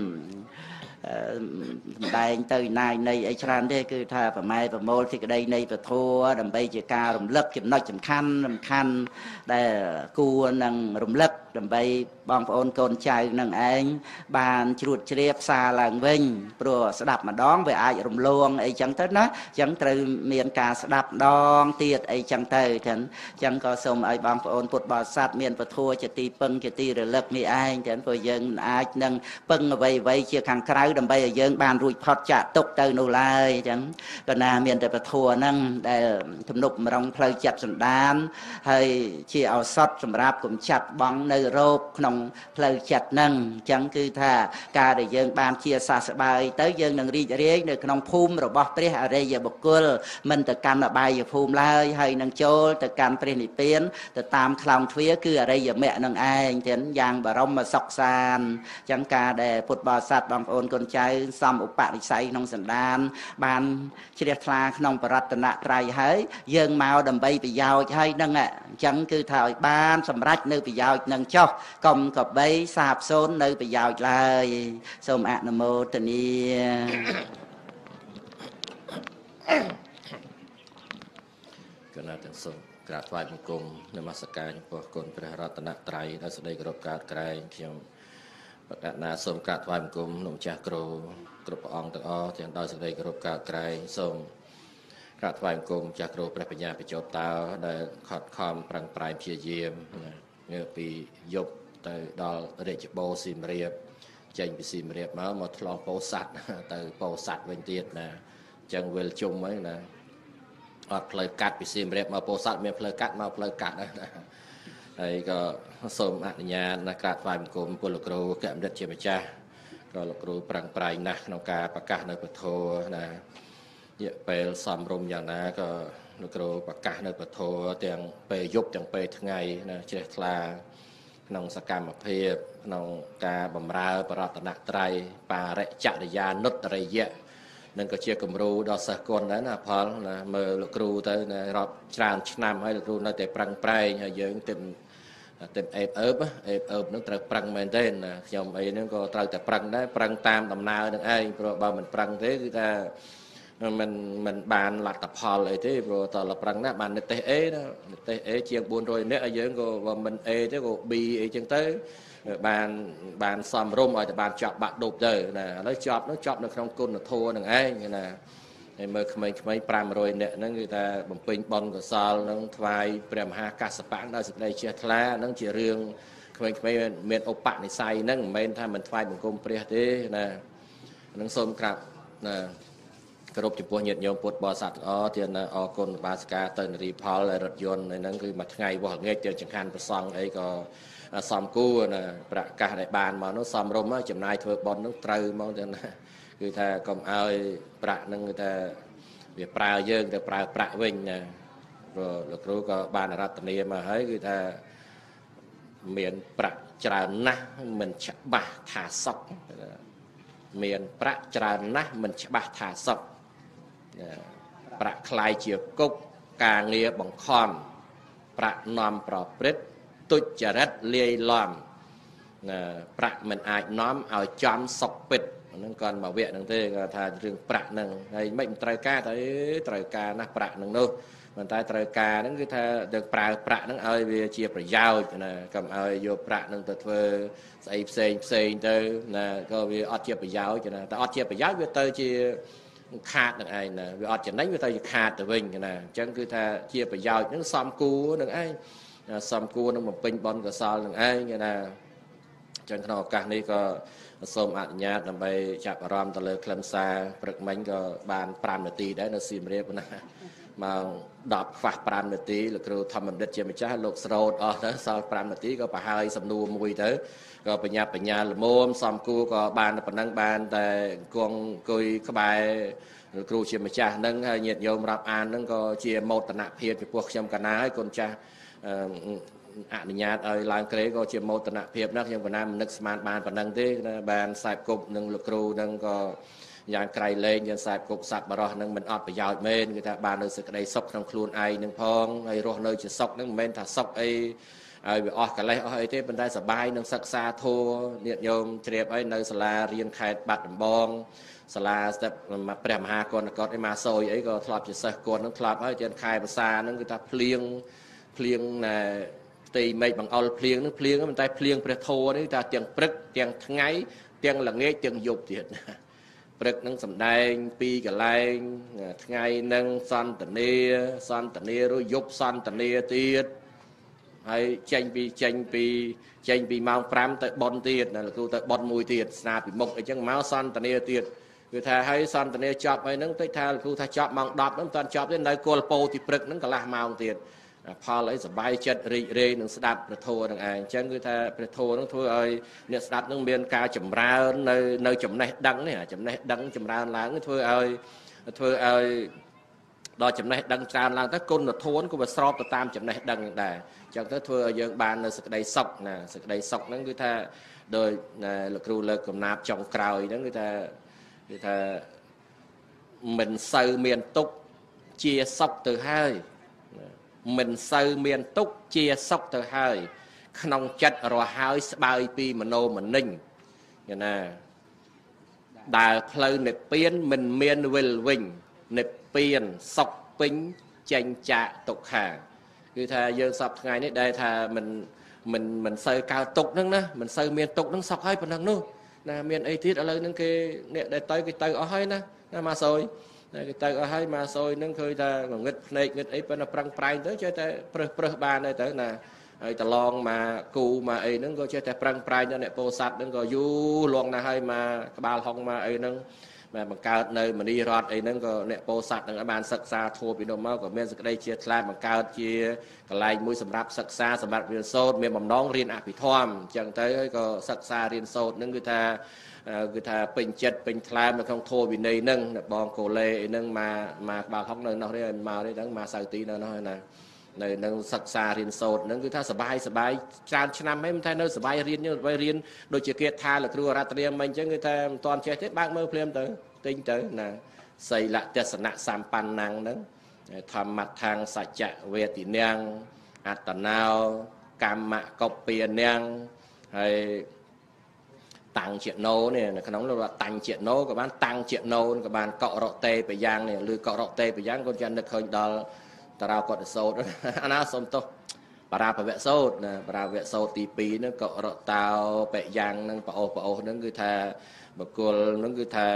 សម្ដែងទៅណាយនៃអីច្រើនទេគឺថាប្រម៉ែប្រមូលសេចក្តីនៃពធដើម្បីជាការរំលឹកចំណុចសំខាន់ដែលគួរនឹងរំលឹក đầm bay bong ôn côn chai nâng anh bàn chuột chìa xa làng vinh pro đạp mà đón về ai rùng luông ấy chẳng tới nó chẳng từ miền cả đạp đón tiệt ấy chẳng tới chẳng có xong ấy bong ôn bột bò sát miền và thua cho ti pưng cho ti rồi lực mi ai chẳng vừa dân ai nâng pưng vây vây chia khang khái đầm bay dân bàn rùi phật chạ tục từ nô lai chẳng còn là miền để và thua nâng để thầm nục mà trong phơi chặt sườn đan hay chia ao sót sầm rạp cũng chặt bóng nơi rộp nông phơi chặt nâng chẳng cứ thà ca để dân ban chia xa sẽ bài tới dân nâng ri riêng nơi nông phum rồi bọc tre ở đây giờ bọc cua mình từ can là bài giờ phum lai hay nâng châu từ can tre nị biến từ tam khlong phía cứ ở đây giờ mẹ nâng ai đến giang bà rong mà sọc sàn chẳng ca để phụt bò sạt bằng ôn con trai xăm ục bạc say nông sườn đan ban chia thà nông bờ rạch nạ trai hỡi dân mau đầm bay bị giàu hay nâng ạ chẳng cứ thời ban sầm rách nơi bị giàu nâng cho công cọp bay sạp xôn nơi bị giàu lại xôm ạ nam mô tây ni cái nàoទាំងសូមក្រាបថ្វាយបង្គំនមស្ការចំពោះគុណព្រះរតនត្រ័យដែលសេចក្តីគោរពកើតក្រែងខ្ញុំបកណាសូមក្រាបថ្វាយបង្គំលោកម្ចាស់គ្រូគ្រប់ព្រះអង្គទាំងអស់ទាំងដោយសេចក្តីគោរពកើតក្រែងសូមក្រាបថ្វាយបង្គំចាស់គ្រូព្រះបញ្ញាបញ្ចុបតោដែលខិតខំប្រឹងប្រែងព្យាយាមងើបពីយប់ទៅដល់រាជបូរសៀមរាបចេញពីសៀមរាបមកថ្លងពោធិ៍សាត់ទៅពោធិ៍សាត់វិញទៀតណាអញ្ចឹងវិលជុំហ្នឹងណាអត់ផ្លូវកាត់ពីសៀមរាបមកពោធិ៍សាត់មានផ្លូវកាត់មកផ្លូវកាត់ណាហើយក៏សូមអនុញ្ញាតណាក្រាបថ្វាយបង្គំពលលោកគ្រូកែមរិទ្ធជាម្ចាស់ក៏លោកគ្រូប្រឹងប្រែងណាស់ក្នុងការប្រកាសនៅពធណារយៈពេលសំរុំយ៉ាងណាក៏លោកគ្រូប្រកាសនៅពធទាំងពេលយប់ទាំងពេលថ្ងៃណាជ្រះថ្លាក្នុងសកម្មភាពក្នុងការបម្រើបរតនត្រ័យបរិច្ចរិយានុត្តរិយៈនឹងក៏ជាគំរូដល់សិស្សគុណដែរណាផលណាមើលលោកគ្រូទៅរាប់ច្រើនឆ្នាំហើយលោកគ្រូនៅតែប្រឹងប្រែងហើយយើងទៅអេបនឹងត្រូវប្រឹងមែនទេណាខ្ញុំអីហ្នឹងក៏ត្រូវតែប្រឹងដែរប្រឹងតាមដំណើរនឹងឯងព្រោះបើមិនប្រឹងទេគឺថាមិនបានលទ្ធផលអីទេព្រោះតើប្រឹងណាបាននិទេសអេណានិទេសអេជាង400នាក់ហើយយើងក៏បើមិនអេទេក៏ B អីចឹងទៅបានសំរុំឲ្យតែបានចប់បាក់ដប់ទៅណាឥឡូវចប់នៅក្នុងគុណធម៌នឹងឯងណាហើយមើលក្មេងៗ500នាក់ហ្នឹងគឺថាបំពេញបុណ្យកុសលនឹងថ្វាយព្រះមហាកសបៈដោយសេចក្តីជ្រះថ្លាហ្នឹងជារឿងក្មេងៗមានឧបនិស្ស័យហ្នឹងមិនមែនថាមិនថ្វាយបង្គំព្រះទេណាហ្នឹងសូមក្រាបណាគោរពចំពោះញាតិញោមពុទ្ធបរិស័ទល្អទៀតណាអរគុណបាសកាទៅនារីផលរថយន្តហ្នឹងគឺមួយថ្ងៃវោះល្ងាចទៀតចង្ហាន់ប្រសង់អីក៏សំគួរណាប្រកាសដែលបានមកនោះសំរុំចំណាយធ្វើបុណ្យនោះត្រូវហ្មងទៅណាគឺថាកុំឲ្យប្រាក់ហ្នឹងគឺថាវាប្រើយើងទៅប្រើប្រាក់វិញណាព្រោះលោកគ្រូក៏បានរតនាមកហើយគឺថាមានប្រាក់ច្រើនណាស់មិនច្បាស់ថាសុខមានប្រាក់ច្រើនណាស់មិនច្បាស់ថាសុខប្រាក់คล้ายជាគុកការងារបង្ខំប្រាក់នាំប្រព្រឹត្តទុច្ចរិតលាយឡំប្រាក់មិនអាចនាំឲ្យចំសុខពិតហ្នឹងគាត់មកវគ្គហ្នឹងទេគាត់ថារឿងប្រាក់ហ្នឹងហើយមិនត្រូវការទៅត្រូវការណាស់ប្រាក់ហ្នឹងនោះប៉ុន្តែត្រូវការហ្នឹងគឺថាទៅប្រើប្រាក់ហ្នឹងឲ្យវាជាប្រយោជន៍ណាកុំឲ្យយកប្រាក់ហ្នឹងទៅធ្វើស្អីផ្សេងទៅណាក៏វាអត់ជាប្រយោជន៍ណាតែអត់ជាប្រយោជន៍វាទៅជាខាតនឹងឯងណាវាអត់ចំណេញវាទៅជាខាតទៅវិញណាអញ្ចឹងគឺថាជាប្រយោជន៍ហ្នឹងសំគួរនឹងឯងសំគួរនឹងបំពេញបុណ្យកុសលនឹងឯងណាអញ្ចឹងក្នុងឱកាសនេះក៏សូមអនុញ្ញាតដើម្បីចាប់អារម្មណ៍ទៅលើខ្លឹមសារព្រឹកមិញក៏បាន5នាទីដែរនៅសៀមរាបណាម៉ោង10ខ្វះ5នាទីលោកគ្រូធម្មបណ្ឌិតជាម្ចាស់លោកស្រោតអស់ទៅសល់5នាទីក៏ប្រហើយសំណួរមួយទៅក៏បញ្ញាល្មមសំគួរក៏បានប៉ុណ្ណឹងបានតែអង្គអង្គុយក្បែរលោកគ្រូជាម្ចាស់ហ្នឹងហើយញាតិញោមរាប់អានហ្នឹងក៏ជាមោទនភាពចំពោះខ្ញុំកណាហើយកូនចាស់អនុញ្ញាតឲ្យឡើងក្រេក៏ជាមោទនភាពណាស់ខ្ញុំកណាមិននឹកស្មានបានប៉ុណ្ណឹងទេបានខ្សែគប់នឹងលោកគ្រូហ្នឹងក៏យ៉ាងក្រៃលែងយ៉ាងខ្សែគប់សัตว์បរោះហ្នឹងមិនអត់ប្រយោជន៍មែនគឺថាបាននៅសេចក្តីសុខក្នុងខ្លួនឯងនឹងផងហើយរស់នៅជាសុខហ្នឹងមិនមែនថាសុខអីឲ្យវាអស់កលេសអស់អីទេប៉ុន្តែសប្បាយនឹងសិក្សាធម៌ញាតិញោមជ្រាបអីនៅសាលារៀនខេត្តបាត់ដំបងសាលាស្ដេចព្រះមហាកុណកតឯម៉ាសូយអីក៏ធ្លាប់ជាសិស្សគាត់ហ្នឹងធ្លាប់ហើយជាខែភាសាហ្នឹងគឺថាភ្លៀង tì mây bằng ol phliêng mình tay phliêng bề thô đấy ta tiếng prực tiếng ngay tiếng là nghe tiếng dục thiệt prực nâng sầm đai pi cả lai ngay nâng san tần nia rồi dục san tần nia tiệt hay tranh pi mau pram tới bon tiệt là cô tới bon mùi tiệt na bị mộc ở trong máu san tần nia tiệt người ta hay san tần nia chọc hay nâng tới tha cô ta chọc mong đọp nâng toàn chọc đến nơi cô po thì prực nâng cả là mau tiệtพอเลยสบายใจเร่នឹងស្ដាប់ព្រះធម៌នឹងឯងចឹងគឺថាព្រះធម៌នឹងធ្វើឲ្យអ្នកស្ដាប់នឹងមានការចម្រើននៅចំណេះដឹងនេះចំណេះដឹងចម្រើនឡើងធ្វើឲ្យដល់ចំណេះដឹងច្រើនឡើងទៅគុណធម៌ក៏វាស្របទៅតាមចំណេះដឹងនឹងដែរចឹងទៅធ្វើឲ្យយើងបាននៅសេចក្តីសុខណាសេចក្តីសុខហ្នឹងគឺថាដោយលោកគ្រូលើកកំណាព្យចុងក្រោយហ្នឹងគឺថាមិនសូវមានទុក្ខជាសុខទៅហើយមិនសូវមានទុកជាសុខទៅហើយក្នុងចិត្តរហើយស្បើយពីមโนមនិញណាដែលផ្លូវនិព្វានមិនមានវិលវិញនិព្វានសុខពេញចេញចាកទុក្ខាគឺថាយើងសពថ្ងៃនេះដែលថាមិនសូវកើតទុកហ្នឹងណាមិនសូវមានទុកហ្នឹងសុខហើយប៉ុណ្ណឹងនោះណាមានអីទៀតឥឡូវហ្នឹងគេអ្នកដែលទៅគេទៅអស់ហើយណាមកសយគេទៅអស់ហើយមកសយនឹងឃើញថាងឹតភ្នែកងឹតអីប៉ុន្តែប្រឹងប្រែងទៅចេះតែព្រឹសបានទៅណាហើយតឡងមកគូមកអីហ្នឹងក៏ចេះតែប្រឹងប្រែងដល់អ្នកពោធិ៍សាត់ហ្នឹងក៏យូរលងណាស់ហើយមកក្បាលហុងមកអីហ្នឹងមកបង្កើតនៅមនីរដ្ឋអីហ្នឹងក៏អ្នកពោធិ៍សាត់ហ្នឹងបានសិក្សាធម៌ពីនោះមកក៏មានសេចក្តីជាថ្លាបង្កើតជាកន្លែងមួយសម្រាប់សិក្សាសម្រាប់រៀនសូត្រមានបំណងរៀនអភិធម្មអញ្ចឹងទៅហើយក៏សិក្សារៀនសូត្រហ្នឹងគឺថាពេញចិត្តពេញថ្លើមនៅក្នុងធម៌វិន័យហ្នឹងបងកូលេអីហ្នឹងមកក្បាលហុកនៅនោះទេមកទេហ្នឹងមកសៅទីនៅនោះណានៅនឹងសិក្សារៀនសូត្រហ្នឹងគឺថាសបាយច្រើនឆ្នាំហើយមិនថានៅសបាយរៀនដូចជាគេថាលោកគ្រូអរតនាមិញអញ្ចឹងគឺថាមិនទាន់ចេះទេបើកមើលភ្លាមទៅទិញទៅណាសីលទស្សនៈសម្បណ្ណាំងហ្នឹងធម្មថាងសច្ចវេទិនាងអត្តណោកម្មកុពានាងហើយតាំងជាណូនេះនៅក្នុងនោះតាំងជាណូក៏បានតាំងជាណូក៏បានកករតេបយ៉ាងនេះឬកករតេបយ៉ាងក៏ចាំនឹកឃើញដល់តារាកតសោតអាណាសុំទោសបារាភវសោតណាបារាភវសោតទី2ហ្នឹងកករតោបយ៉ាងហ្នឹងប្អូសហ្នឹងគឺថាបកុលហ្នឹងគឺថា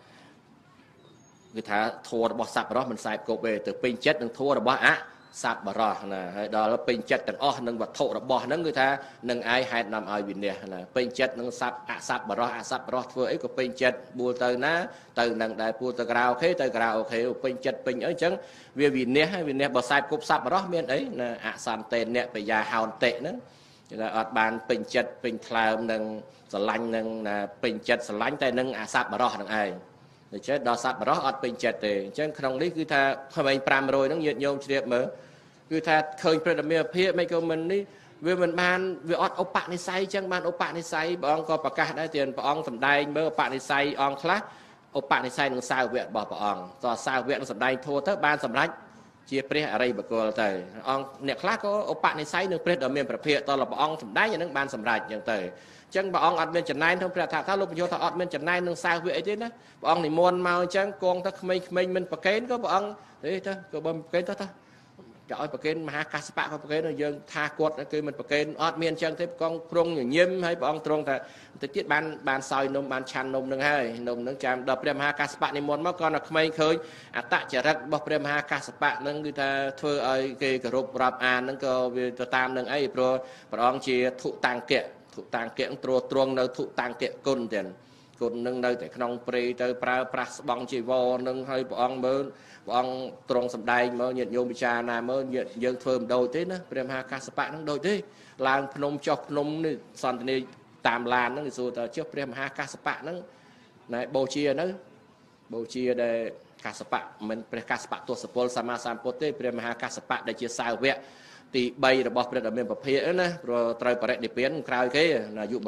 ធัวរបស់សัพបរោះមិនខ្សែគប់ទេទៅពេញចិត្តនឹងធัวរបស់សัพបរោះណាហើយដល់ពេញចិត្តទាំងអស់នឹងវត្ថុរបស់ហ្នឹងគឺថានឹងឯងហេតុនាំឲ្យវិនាសណាពេញចិត្តនឹងសัพសัพបរោះធ្វើអីក៏ពេញចិត្តបួលទៅណាទៅនឹងដែរពួលទៅក្រៅអូខេពេញចិត្តពេញអីអញ្ចឹងវាវិនាសបើខ្សែគប់សัพបរោះមានអីណាអសន្តេអ្នកបយាហោនតិហ្នឹងគឺថាអត់បានពេញចិត្តពេញថ្លើមនឹងស្រឡាញ់នឹងណាពេញចិត្តស្រឡាញ់តែនឹងអសัพបរោះនឹងឯងដូច្នេះដល់សัพបរោះអត់ពេញចិត្តទេអញ្ចឹងក្នុងនេះគឺថា500ហ្នឹងញាតិញោមជ្រាបមើលគឺថាឃើញព្រឹត្តមានភាពមិនក៏មិននេះវាមិនបានវាអត់ឧបនិស្ស័យអញ្ចឹងបានឧបនិស្ស័យព្រះអង្គក៏ប្រកាសដែរទៀតព្រះអង្គសម្ដែងមើលឧបនិស្ស័យអង្គខ្លះឧបនិស្ស័យនឹងសាវករបស់ព្រះអង្គតើសាវកនឹងសម្ដែងធម៌ទៅបានសម្រេចជាព្រះអរិយបុគ្គលទៅអង្គអ្នកខ្លះក៏ឧបនិស្ស័យនឹងព្រះដ៏មានព្រះភិក្ខតើព្រះអង្គសម្ដែងអានឹងបានសម្រេចអញ្ចឹងទៅអញ្ចឹងព្រះអង្គអត់មានចំណែនក្នុងព្រះថាលោកបញ្យល់ថាអត់មានចំណែននឹងសាវកអីទេណាព្រះអង្គនិមន្តមកអញ្ចឹងគង់ទៅក្មេងៗមិនប្រកេនក៏ព្រះអង្គទេទៅក៏បើប្រកេនទៅឲ្យប្រកេនមហាកាសបៈក៏ប្រកេនយើងថាគាត់គឺមិនប្រកេនអត់មានអញ្ចឹងទេព្រះអង្គគ្រងញញឹមហើយព្រះអង្គទ្រង់ថាទៅទៀតបានសោយនំបានឆាន់នំនឹងហើយនំនឹងចាំដល់ព្រះមហាកាសបៈនិមន្តមកក៏នៅក្មេងឃើញអត្តចរិតរបស់ព្រះមហាកាសបៈនឹងគឺថាធ្វើឲ្យគេគោរពរាប់អាននឹងក៏វាទៅតាមនឹងអីព្រោះព្រះអង្គជាធុតាំងកៈត្រួតត្រងនៅធុតាំងកៈគុណទៀតគុណនឹងនៅតែក្នុងព្រៃទៅប្រើប្រាស់ស្បង់ជីវរនឹងហើយព្រះអង្គមើលព្រះអង្គទ្រង់សម្ដែងមើលញាតិញោមពិចារណាមើលយើងធ្វើមិនដូចទេណាព្រះមហាកាសបៈនឹងដូចទេឡើងភ្នំចុះភ្នំនេះសន្តានាតាមឡានហ្នឹងគេសួរតើចុះព្រះមហាកាសបៈហ្នឹងណែបូជានៅបូជាដែលកាសបៈមិនព្រះកាសបៈទស្សពលសម្មាសម្ពុទ្ធទេព្រះមហាកាសបៈដែលជាសាវកទី3របស់ព្រះដ៏មានពភាកណាព្រោះត្រូវបរិនិព្វានក្រោយគេអាយុ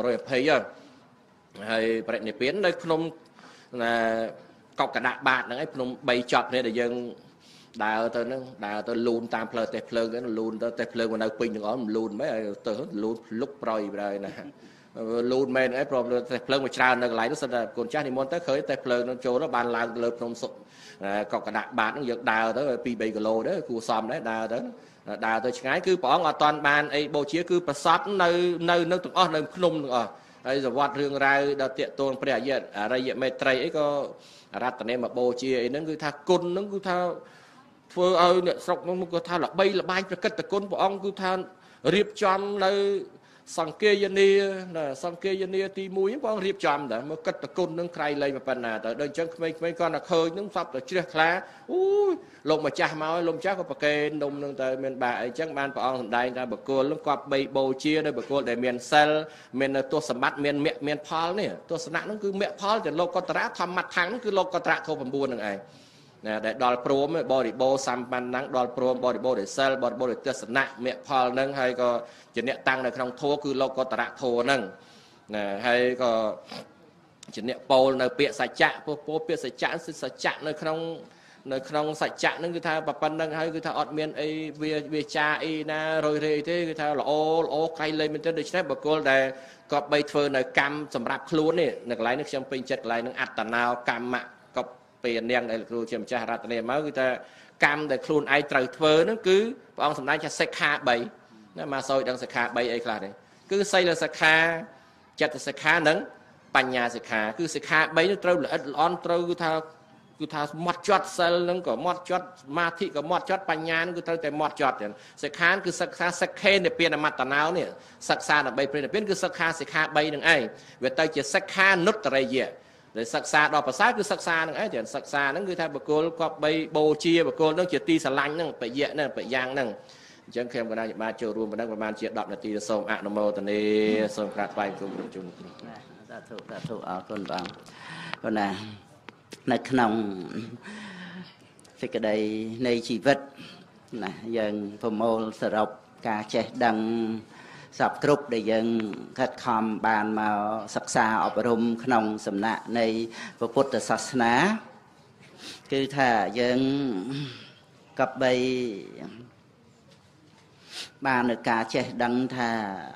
120ហើយបរិនិព្វាននៅភ្នំណាកប់កដាក់បាតហ្នឹងឯងភ្នំ3ចប់នេះដែលយើងដើរទៅលូនតាមផ្លូវទេសភ្លើងហ្នឹងលូនទៅទេសភ្លើងមកនៅពេញទាំងអស់លូនមិនហើយទៅលូនលុកប្រយណាលូនមែនឯងព្រោះទេសភ្លើងមកច្រើននៅកន្លែងនោះសិនតែកូនចាស់និមន្តទៅឃើញទេសភ្លើងនោះចូលបានឡើងទៅលើភ្នំសុកកប់កដាក់បាតហ្នឹងយើងដើរទៅ2-3 គីឡូដែរគួរសមដែរដើរទៅ đào tới ngay cứ bỏ ở toàn bàn ấy bộ chia cứ bật sót nơi từng ở nơi khung ấy rồi vọt rương ra đào tiện tôn bây giờ ra diện mê tray ấy có ra tận em mà bộ chia ấy nó cứ tha côn nó cứ tha phơi ơi nè sọc nó cứ tha là bay là bay cho cất từ côn bỏ cứ tha riệp chom nơi sang kê dân đi là sang kê dân đi ti muối bỏ riệp chom đó mà cất từ côn nó khai lên mà phần nào tới đơn chân mấy con là khơi nó sắp là chưa khá ui lồng mà cha máu lồng chắc có bậc kê đông nương tới miền bãi chắc ban bỏ ông đây ra bậc cô lúc qua bay bầu chia đây bậc cô để miền sel miền tua sầm bát miền Paul nè tua sầm nó cứ miền Paul thì lô con trá thầm mặt thắng cứ lô con trá không phần buồn này nè để đòi pro mới body bo sam ban nắng đòi pro body bo để sel body bo để tua sầm nặng miền Paul nâng hay có chỉ nè tăng này không thua cứ lô con trá thua nâng nè hay có chỉ nè Paul nơi bịa sạch chạ po bịa sạch chạ nơi không sạch chạ nó cứ tha bà pan nâng hay cứ tha ọt miên ấy về cha ấy na rồi thế cứ tha là ô cây lên mình tới được chết bà cô để có bay phơi nơi cam sầm rạp luôn nè nực lấy nước xem pin chật lấy nước ắt tàn nào cam mạ có tiền đen đây là kêu chìm cha ra này máu cứ ta cam để luôn ai trời phơi nó cứ ông sầm nay cha sạch kha bảy mà soi đang sạch kha bảy ấy là đấy cứ xây là sạch kha chặt là sạch kha nấngปัญญาสิกขาคือสิกขาใบนี่เท่าละอ่อนเท่าคือท่าหมดจอดเซลนั่นก็หมดจอดมาธิก็หมดจอดปัญญาคือเท่าแต่หมดจอดอย่างสิกขาคือสิกขาสิกขาเนี่ยเปลี่ยนมาตนาวเนี่ยสิกขาใบเปลี่ยนคือสิกขาใบหนึ่งไอ้เวทจะสิกขานุตอะไรเยอะเลยสิกขาดอกภาษาคือสิกขาหนึ่งไอ้แต่สิกขานั่นคือท่าบุคคลก็ใบโบเชียบุคคลต้องเจตีสลังนั่งไปเยอะนั่งไปยางนั่งจังเข้มกันได้มาเจอรวมกันได้ประมาณ7 10 นาทีส่งอนุโมทนาส่งกราบไหว้กรมจุนถูกเอาคนบางคนน่ะในขนมสิกระไดในชีวิตน่ะยังพมลสรุปการเจดังสับกรุบได้ยังคัดคำบานมาศึกษาอบรมขนมสำนักในพระพุทธศาสนาคือถ้ายังกับใบบานในการเจดังถ้า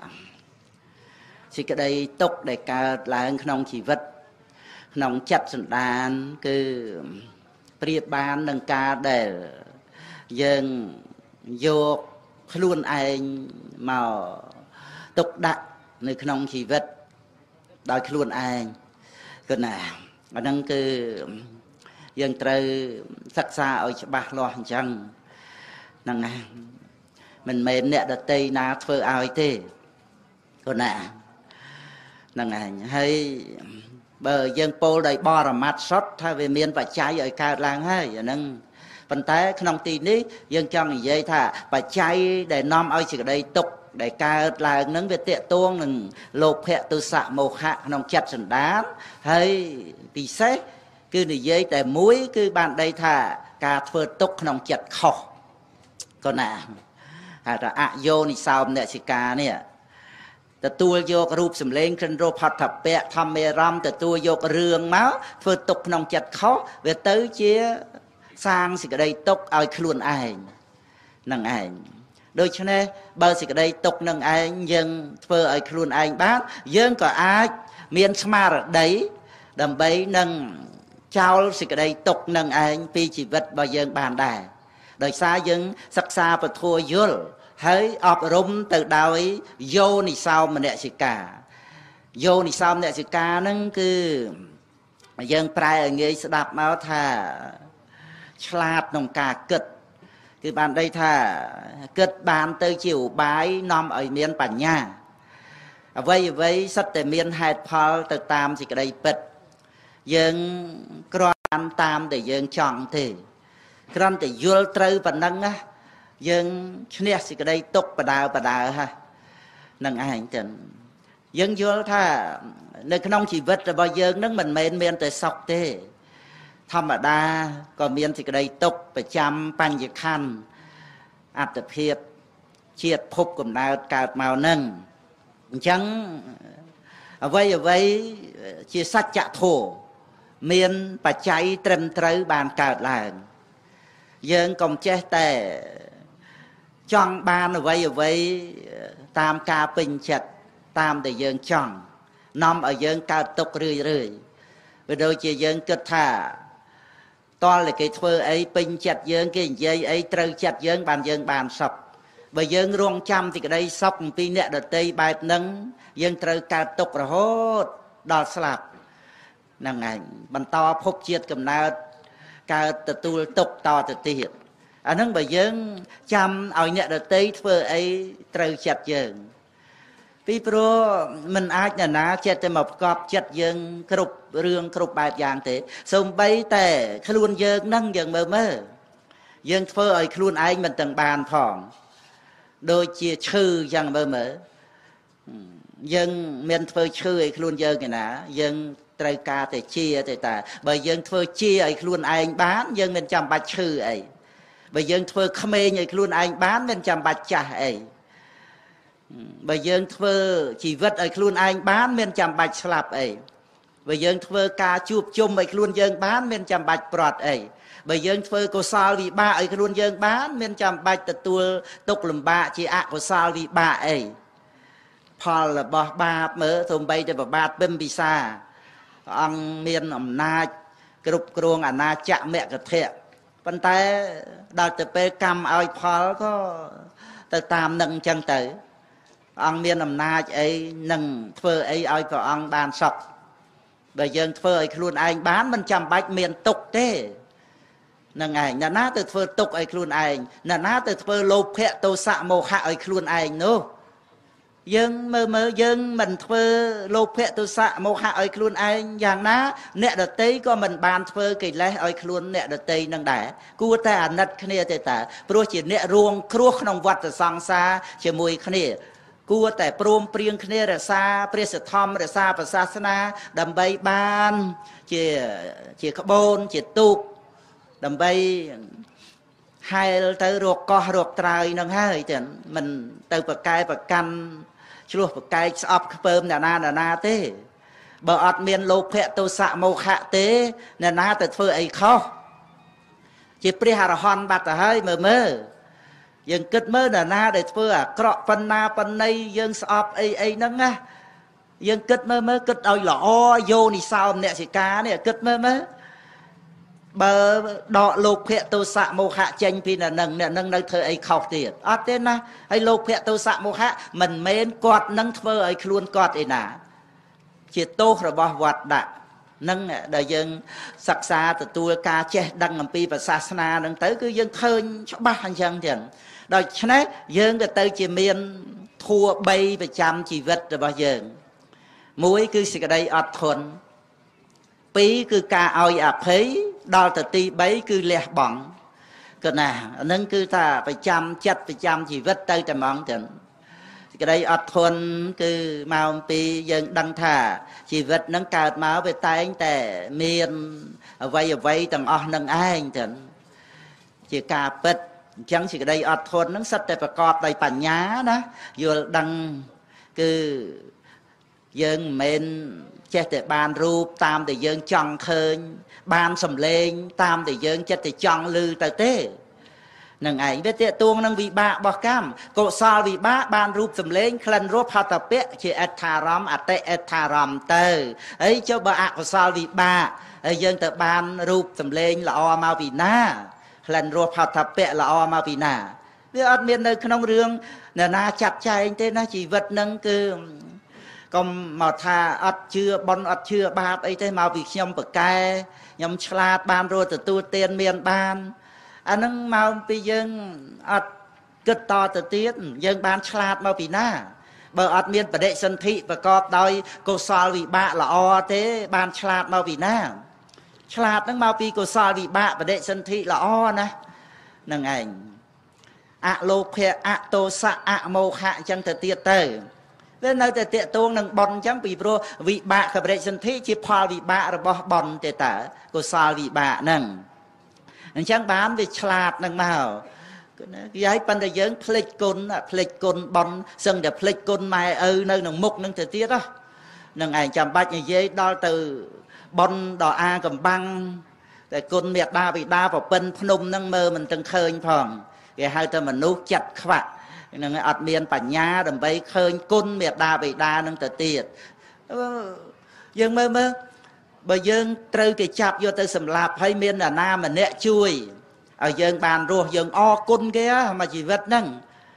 สิกระไดตกได้การล้างขนมชีวิตขนมจัดสันดานคือเปรียบบานดังการได้ยังโยกขลุ่นเองมาตกดักในขนมชีวิตโดยขลุ่นเองก็น่ะอันนั้นคือยังเตยศึกษาเอาฉบับหล่อจังนั่งไงมันเมนเนี่ยดัตตีนาเฟอเอาไอ้ที่ก็น่ะนั่งไงให้เบอร์ยังโปรได้บอระมัดสดถ้าเวเมียนปัจจัยở cao langให้อย่างนั้นปัญหาขนมตีนี้ยังจังอย่างถ้าปัจจัยได้นำเอาสิ่งใดตกได้การลางนั้นเวทเตะตัวหนึ่งโลภะตุสะโมหะขนมจัดสันดานให้ปีเสคือในเย่แต่มุ้ยคือบ้านใดถ้าการเฟิร์ตกขนมจัดขอก็น่ะแต่อะโยนิสาวเนี่ยสิกาเนี่ยแต่ตัวโยกรูปสำเร็จขึ้นโรพัดถับเปะทำเมรัมแต่ตัวโยกเรืองม้าเฟิร์ตกขนมจัดเขาเวทเตอเชี่ยสร้างสิ่งใดตกเอาขลุ่นเองนั่งเองโดยเฉพาะเบอร์สิ่งใดตกนั่งเองยังเฟิร์เอาขลุ่นเองบ้างยังก็อาจเมียนสมาร์ได้ดำไปนั่งเจ้าสิ่งใดตกนั่งเองปีชีวิตบ่ยังบานได้โดยสายยังศึกษาปะทัวยุลให้อบรมtừ đời vôนิสาวมเนสิกาโยนิสาวมเนสิกานั่นคือยังปลายเงยสดับมาท่าฉลาดนงกาเกิดคือบานได้ท่าเกิดบานเตยจิ๋วบายนอมเอาเมียนปัญญาไว้สัตแต่เมียนหายพอติดตามสิกระไดเป็ดยังกรานตามแต่ยังจ่องทีกรานแต่ยุลเตยปันนังนะยังเนี่ยสิกระไดตกประดาฮะนั่งอ่านจันยังยุลถ้าในขนมชีวิตบ่ยังนั่งมันเมียนแต่สอกเตธรรมดาก็เมียนสิกระไดตกประจำปัญญาคันอัตเพียบเชียดพบกับดาวกาดมานั่งจังไว้เชียสัจจะโถเมียนปัจจัยเตรียมเตยบานกาดลางยังกลมเจแต่จ้องบานไว้ตามกาปิญจัดตามแต่ยังจ้องนำเอายังกาตกเรื่อยไปโดยเจยังเกิดท่าตอนเลยcái thơ ấyปิญจัดยังcái dây ấy trâuจัดยังบานศพបើយើងរងចាំទីក្តីសុខអំពីអ្នកដទៃបែបហ្នឹងយើងត្រូវកើតទុក្ខរហូតដល់ស្លាប់ហ្នឹងឯងបន្តភពជាតិកំណើតកើតទទួលទុក្ខតទៅទៀតអាហ្នឹងបើយើងចាំឲ្យអ្នកដទៃធ្វើអីត្រូវចិត្តយើងពីព្រោះมันអាចណានាចិត្តតែមកប្រកបចិត្តយើងគ្រប់រឿងគ្រប់បែបយ៉ាងទេសូម្បីតែខ្លួនយើងហ្នឹងយើងមើលយើងធ្វើឲ្យខ្លួនឯងមិនទាំងបានផងដូចជាឈឺយ៉ាងមើលយើងមានធ្វើឈឺឲ្យខ្លួនយើងឯណាយើងត្រូវការតែជាទេតាបើយើងធ្វើជាឲ្យខ្លួនឯងបានយើងមិនចាំបាច់ឈឺអីបើយើងធ្វើក្មេងឲ្យខ្លួនឯងបានមិនចាំបាច់ចាស់អីបើយើងធ្វើជីវិតឲ្យខ្លួនឯងបានមិនចាំបាច់ស្លាប់អីបើយើងធ្វើការជួបជុំឲ្យខ្លួនយើងបានមិនចាំបាច់ប្រត់អីបើយើងធ្វើកុសលវិបាកឲ្យខ្លួនយើងបានមិនចាំបាច់ទទួលទុក្ខលំបាកជាអកុសលវិបាកអីផលរបស់បាបមើលសូម្បីតែប្របាទពិមពិសាអង្គមានអំណាចគ្រប់គ្រងអាណាចក្រមគ្គធៈប៉ុន្តែដល់ទៅពេលកម្មឲ្យផលក៏ទៅតាមនឹងអញ្ចឹងទៅអង្គមានអំណាចអីនឹងធ្វើអីឲ្យព្រះអង្គបានសុខបើយើងធ្វើឲ្យខ្លួនឯងបានមិនចាំបាច់មានទុក្ខទេនឹងឯងអ្នកណាទៅធ្វើទុក្ខឲ្យខ្លួនឯងអ្នកណាទៅធ្វើលោភៈទោសៈមោហៈឲ្យខ្លួនឯងនោះយើងមើលយើងមិនធ្វើលោភៈទោសៈមោហៈឲ្យខ្លួនឯងយ៉ាងណាអ្នកដតីក៏មិនបានធ្វើកិលេសឲ្យខ្លួនអ្នកដតីនឹងដែរគួរតែអាណិតគ្នាទេតាព្រោះជាអ្នករួងគ្រោះក្នុងវដ្តសង្សារជាមួយគ្នាគួរតែព្រមព្រៀងគ្នារក្សាព្រះសទ្ធម្មរក្សាប្រសាសនាដើម្បីបានជាក្បូនជាទូកដើម្បីហែលទៅរកកោះរកត្រើយនឹងហើយចឹងមិនទៅប្រកែប្រកាន់ឆ្លោះប្រកែកស្អប់ខ្ពើមអ្នកណាទេបើអត់មានលោភៈទោសៈមោហៈទេអ្នកណាទៅធ្វើអីខុសជាព្រះអរហន្តបាត់ទៅហើយមើលយើងគិតមើលអ្នកណាដែលធ្វើអាក្រក់ប៉ុណ្ណាប៉ុណ្ណីយើងស្អប់អីហ្នឹងណាយើងគិតមើលគិតឲ្យល្អយោនិសោមអ្នកសិកានេះគិតមើលបើដកលោភៈទោសៈមោហៈចេញពីអ្នកនឹងនៅធ្វើអីខុសទៀតអត់ទេណាហើយលោភៈទោសៈមោហៈមិនមែនគាត់នឹងធ្វើឲ្យខ្លួនគាត់ឯណាជាទោសរបស់វត្តដាក់នឹងដែលយើងសិក្សាទទួលការចេះដឹងអំពីសាសនានឹងទៅគឺយើងឃើញច្បាស់អញ្ចឹងទៀតដូច្នេះយើងក៏ទៅជាមានធัว3ប្រចាំជីវិតរបស់យើង1គឺសេចក្តីអត់ធន់2គឺការឲ្យអភ័យដល់ទៅទី3គឺលះបង់ក៏ណាអានឹងគឺថាប្រចាំចិត្តប្រចាំជីវិតទៅតែហ្មងទាំងសេចក្តីអត់ធន់គឺមកអំពីយើងដឹងថាជីវិតនឹងកើតមកវាតែងតែមានអ្វីទាំងអស់នឹងឯងទាំងជាការពិតអញ្ចឹងសេចក្តីអត់ធន់នឹងសិតតែប្រកបដោយបញ្ញាណាយល់ដឹងគឺយើងមិនមែនចេះតែបានរូបតាមដែលយើងចង់ឃើញបានសម្លេងតាមដែលយើងចិត្តតែចង់ឮទៅទេនឹងឯងវាតេតួងនឹងវិបាករបស់កម្មកុសលវិបាកបានរូបសម្លេងក្លិនរសផតពៈជាអដ្ឋារម្មណ៍អតិអដ្ឋារម្មណ៍ទៅហើយចុះបើអកុសលវិបាកហើយយើងទៅបានរូបសម្លេងល្អមកពីណាក្លិនរសផតពៈល្អមកពីណាវាអត់មាននៅក្នុងរឿងអ្នកណាចាត់ចែងទេណាជីវិតនឹងគឺកុំមកថាអត់ជឿបន់អត់ជឿបាបអីទេមកពីខ្ញុំប្រកែខ្ញុំឆ្លាតបានរត់ទទួលទានមានបានអានឹងមកពីយើងអត់គិតតទៅទៀតយើងបានឆ្លាតមកពីណាបើអត់មានបដិសន្ធិប្រកបដោយកុសលវិបាកល្អទេបានឆ្លាតមកពីណាឆ្លាតនឹងមកពីកុសលវិបាកបដិសន្ធិល្អណានឹងឯងអលោភៈអតោសៈអមោហៈអញ្ចឹងទៅទៀតទៅវានៅតែតេតួងនឹងបន់អញ្ចឹងពីព្រោះវិបាកបរិសន្ធិជាផលវិបាករបស់បន់ទេតាកុសលវិបាកហ្នឹងអញ្ចឹងបានវាឆ្លាតនឹងមកគេឲ្យប៉ុន្តែយើងភ្លេចគុណបន់សឹងតែភ្លេចគុណម៉ែឪនៅក្នុងមុខនឹងទៅទៀតហ្នឹងឯងចាំបាច់និយាយដល់ទៅបន់ដល់អាកំបាំងតែគុណមេត្តាបិតាប្រពន្ធភ្នំហ្នឹងមើលមិនទាំងឃើញផងគេហៅថាមនុស្សចិត្តខ្វាក់នឹងអត់មានបញ្ញាដើម្បីឃើញគុណមេត្តាបិតានឹងទៅទៀតយើងមើលបើយើងត្រូវគេចាប់យកទៅសម្លាប់ហើយមានអាណាម្នាក់ជួយឲ្យយើងបានរស់យើងអរគុណគេមកជីវិតហ្នឹង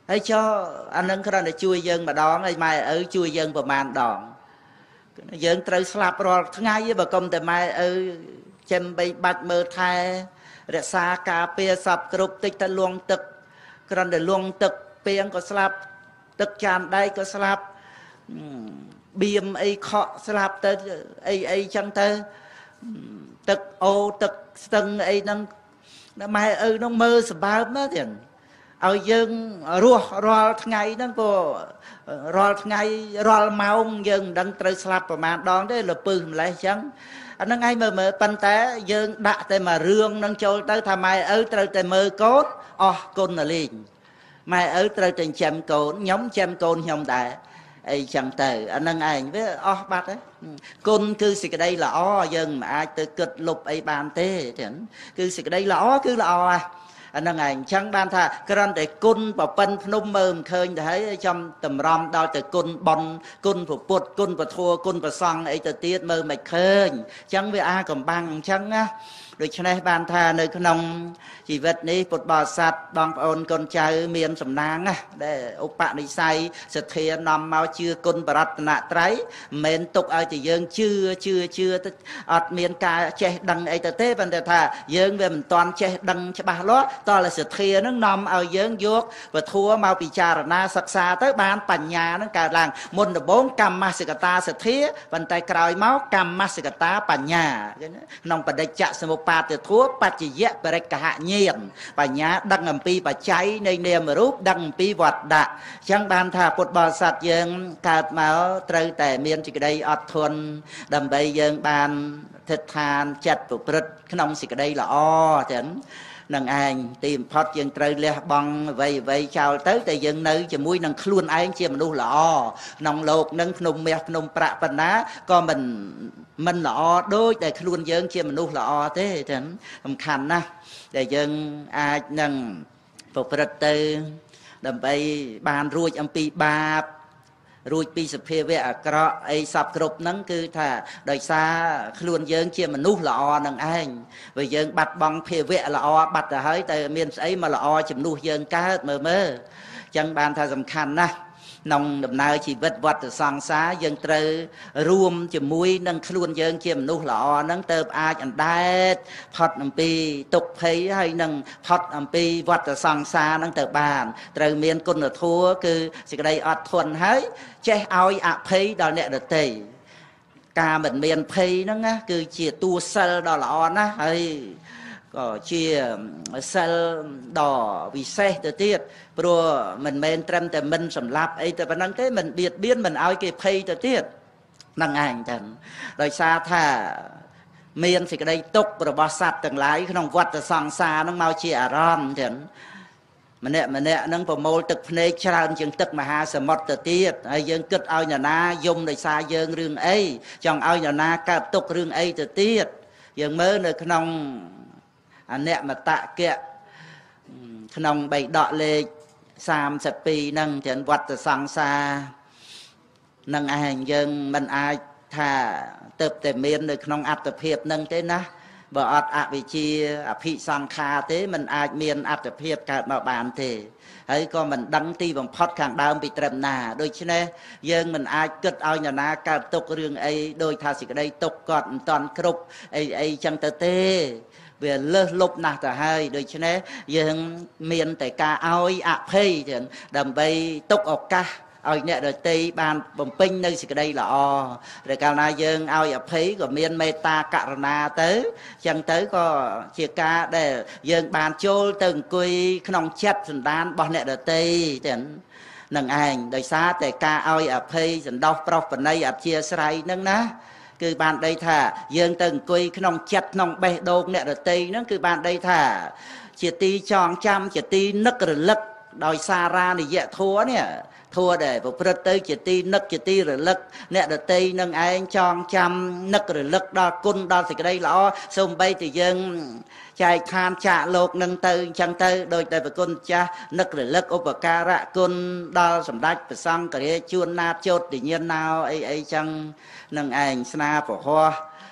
ហើយចុះអានឹងគ្រាន់តែជួយយើងម្ដងហើយម៉ែឪជួយយើងប្រមាណដងយើងត្រូវស្លាប់រាល់ថ្ងៃបើកុំតែម៉ែឪចិញ្ចឹមបីបាច់មើលថែរក្សាការពារសពគ្រប់តិចតែលងទឹកគ្រាន់តែលងទឹកពាងក៏ស្លាប់ទឹកចានដែកក៏ស្លាប់បៀមអីខកស្លាប់ទៅអីចឹងទៅទឹកអូទឹកស្ទឹងអីហ្នឹងម៉ែឪហ្នឹងមើលសម្បើមណាទៀតឲ្យយើងរស់រាល់ថ្ងៃហ្នឹងក៏រាល់ថ្ងៃរាល់ម៉ោងយើងមិនដឹងត្រូវស្លាប់ប្រមាណដងទេលពឹសម្លេះចឹងអាហ្នឹងឯងមើលប៉ុន្តែយើងដាក់តែមួយរឿងហ្នឹងចូលទៅថាម៉ែឪត្រូវតែមើលកូនអស់គុណលេងម៉ែឪត្រូវតែចិញ្ចឹមកូនខ្ញុំចិញ្ចឹមកូនខ្ញុំដែរអីចឹងទៅអាហ្នឹងឯងវាអស់បាត់ហើយគុណគឺសេចក្តីល្អយើងមិនអាចទៅគិតលុបអីបានទេចឹងគឺសេចក្តីល្អគឺល្អអាហ្នឹងឯងអញ្ចឹងបានថាគ្រាន់តែគុណប្រពន្ធភ្នំមើលមិនឃើញទៅហើយចាំតម្រាំដល់ទៅគុណប៉ុនគុណពុទ្ធគុណពធគុណប្រសង្ឃអីទៅទៀតមើលមិនឃើញអញ្ចឹងវាអាកំបាំងអញ្ចឹងណាដូច្នេះបានថានៅក្នុងជីវិតនេះពុទ្ធបរិស័ទបងប្អូនកូនចៅមានសំណាងណាដែលឧបនិស្ស័យសទ្ធានាំមកជឿគុណបរតនត្រ័យមិនមែនទុកឲ្យតែយើងជឿទៅអត់មានការចេះដឹងអីទៅទេប៉ុន្តែថាយើងវាមិនទាន់ចេះដឹងច្បាស់លាស់តើសទ្ធានឹងនាំឲ្យយើងយកពធัวមកពិចារណាសិក្សាទៅបានបញ្ញានឹងកើតឡើងមុនដំបូងកម្មមសិកតាសទ្ធាប៉ុន្តែក្រោយមកកម្មមសិកតាបញ្ញាក្នុងបដិច្ចសមុបាទទធัวបច្ចយៈបរិក្ខហញាណបញ្ញាដឹងអំពីបច្ច័យនៃនាមរូបដឹងអំពីវត្តៈអញ្ចឹងបានថាពុទ្ធបរិស័ទយើងកើតមកត្រូវតែមានសេចក្តីអត់ធន់ដើម្បីយើងបានស្ថិតឋានចិត្តប្រព្រឹត្តក្នុងសេចក្តីល្អចឹងនឹងឯងទីបំផុតយើងត្រូវលះបង់អ្វីចោលទៅតែយើងនៅជាមួយនឹងខ្លួនឯងជាមនុស្សល្អក្នុងលោកនឹងក្នុងមាសក្នុងប្រាក់បណ្ណាក៏មិនល្អដូចតែខ្លួនយើងជាមនុស្សល្អទេចឹងសំខាន់ណាស់ដែលយើងអាចនឹងប្រព្រឹត្តទៅដើម្បីបានរួចអំពីបាបរួចពីសភាវៈអាក្រក់អីសពគ្រប់ហ្នឹងគឺថាដោយសារខ្លួនយើងជាមនុស្សល្អនឹងឯងបើយើងបាត់បង់ភាវៈល្អបាត់ទៅហើយតែមានស្អីមកល្អជំនួសយើងកើតមើលអញ្ចឹងបានថាសំខាន់ណាស់ក្នុងដំណើរជីវិតវដ្តសង្សារយើងត្រូវរួមជាមួយនឹងខ្លួនយើងជាមនុស្សល្អហ្នឹងទៅអាចអណ្ដែតផុតអំពីទុក្ខភ័យហើយនឹងផុតអំពីវដ្តសង្សារហ្នឹងទៅបានត្រូវមានគុណធម៌គឺសេចក្តីអត់ធន់ហើយចេះឲ្យអភ័យដល់អ្នកដទៃការមិនមានភ័យហ្នឹងណាគឺជាតួសិលដ៏ល្អណាស់ហើយក៏ជាសិលដ៏វិសេសទៅទៀតព្រោះមិនមែនត្រឹមតែមិនសម្លាប់អីតែប៉ុណ្្នឹងទេមិនបៀតបៀនមិនឲ្យគេភ័យទៅទៀតហ្នឹងឯងចឹងដោយសារថាមានសេចក្តីទុក្ខរបស់សត្វទាំងឡាយក្នុងវដ្តសង្សារហ្នឹងមកជាអារម្មណ៍ចឹងម្នាក់ហ្នឹងប្រមូលទឹកភ្នែកច្រើនជាងទឹកមហាសមុទ្រទៅទៀតហើយយើងគិតឲ្យនរណាយំដោយសារយើងរឿងអីចង់ឲ្យនរណាកើតទុក្ខរឿងអីទៅទៀតយើងមើលនៅក្នុងអនិមតកៈក្នុងបៃដកលេខ32ហ្នឹងចឹងវដ្តសង្សារនឹងឯងយើងមិនអាចថាទៅតែមាននៅក្នុងអត្តភាពហ្នឹងទេណាបើអត់អវិជ្ជាអភិសង្ខារទេមិនអាចមានអត្តភាពកើតមកបានទេហើយក៏មិនដឹងទីបំផុតខាងដើមពីត្រឹមណាដូច្នេះយើងមិនអាចគិតឲ្យនរណាកើតទុករឿងអីដោយថាសេចក្តីទុកគាត់មិនតាន់គ្រប់អីចឹងទៅទេវាលើសលប់ណាស់ទៅហើយដូច្នេះយើងមានតែការឲ្យអភ័យចឹងដើម្បីទុកឱកាសឲ្យអ្នកដទៃបានបំពេញនៅសេចក្តីល្អតែកាលណាយើងឲ្យអភ័យក៏មានមេត្តាករុណាទៅចឹងទៅក៏ជាការដែលយើងបានចូលទៅអង្គុយក្នុងចិត្តសន្តានរបស់អ្នកដទៃចឹងនឹងឯងដោយសារតែការឲ្យអភ័យសន្តោសប្រោសប្រណីអធ្យាស្រ័យហ្នឹងណាគឺបានដីថាយើងទៅអង្គុយក្នុងចិត្តក្នុងបេះដូងអ្នកដទៃហ្នឹងគឺបានដីថាជាទីចងចាំជាទីនឹករលឹកដោយសារានិយធម៌នេះធម៌ដែលប្រព្រឹត្តទៅជាទីនឹកជាទីរលឹកអ្នកដទៃនឹងឯងចងចាំនឹករលឹកដល់គុណដល់សេចក្តីល្អសូម្បីតែយើងចែកឋានចាក់លោកនឹងទៅអញ្ចឹងទៅដោយតែប្រគុណចាស់នឹករលឹកឧបការៈគុណដល់សម្ដេចព្រះសង្ឃរាជួនណាតចោតញ្ញាណោអីចឹងនឹងឯងស្នាប្រហោះ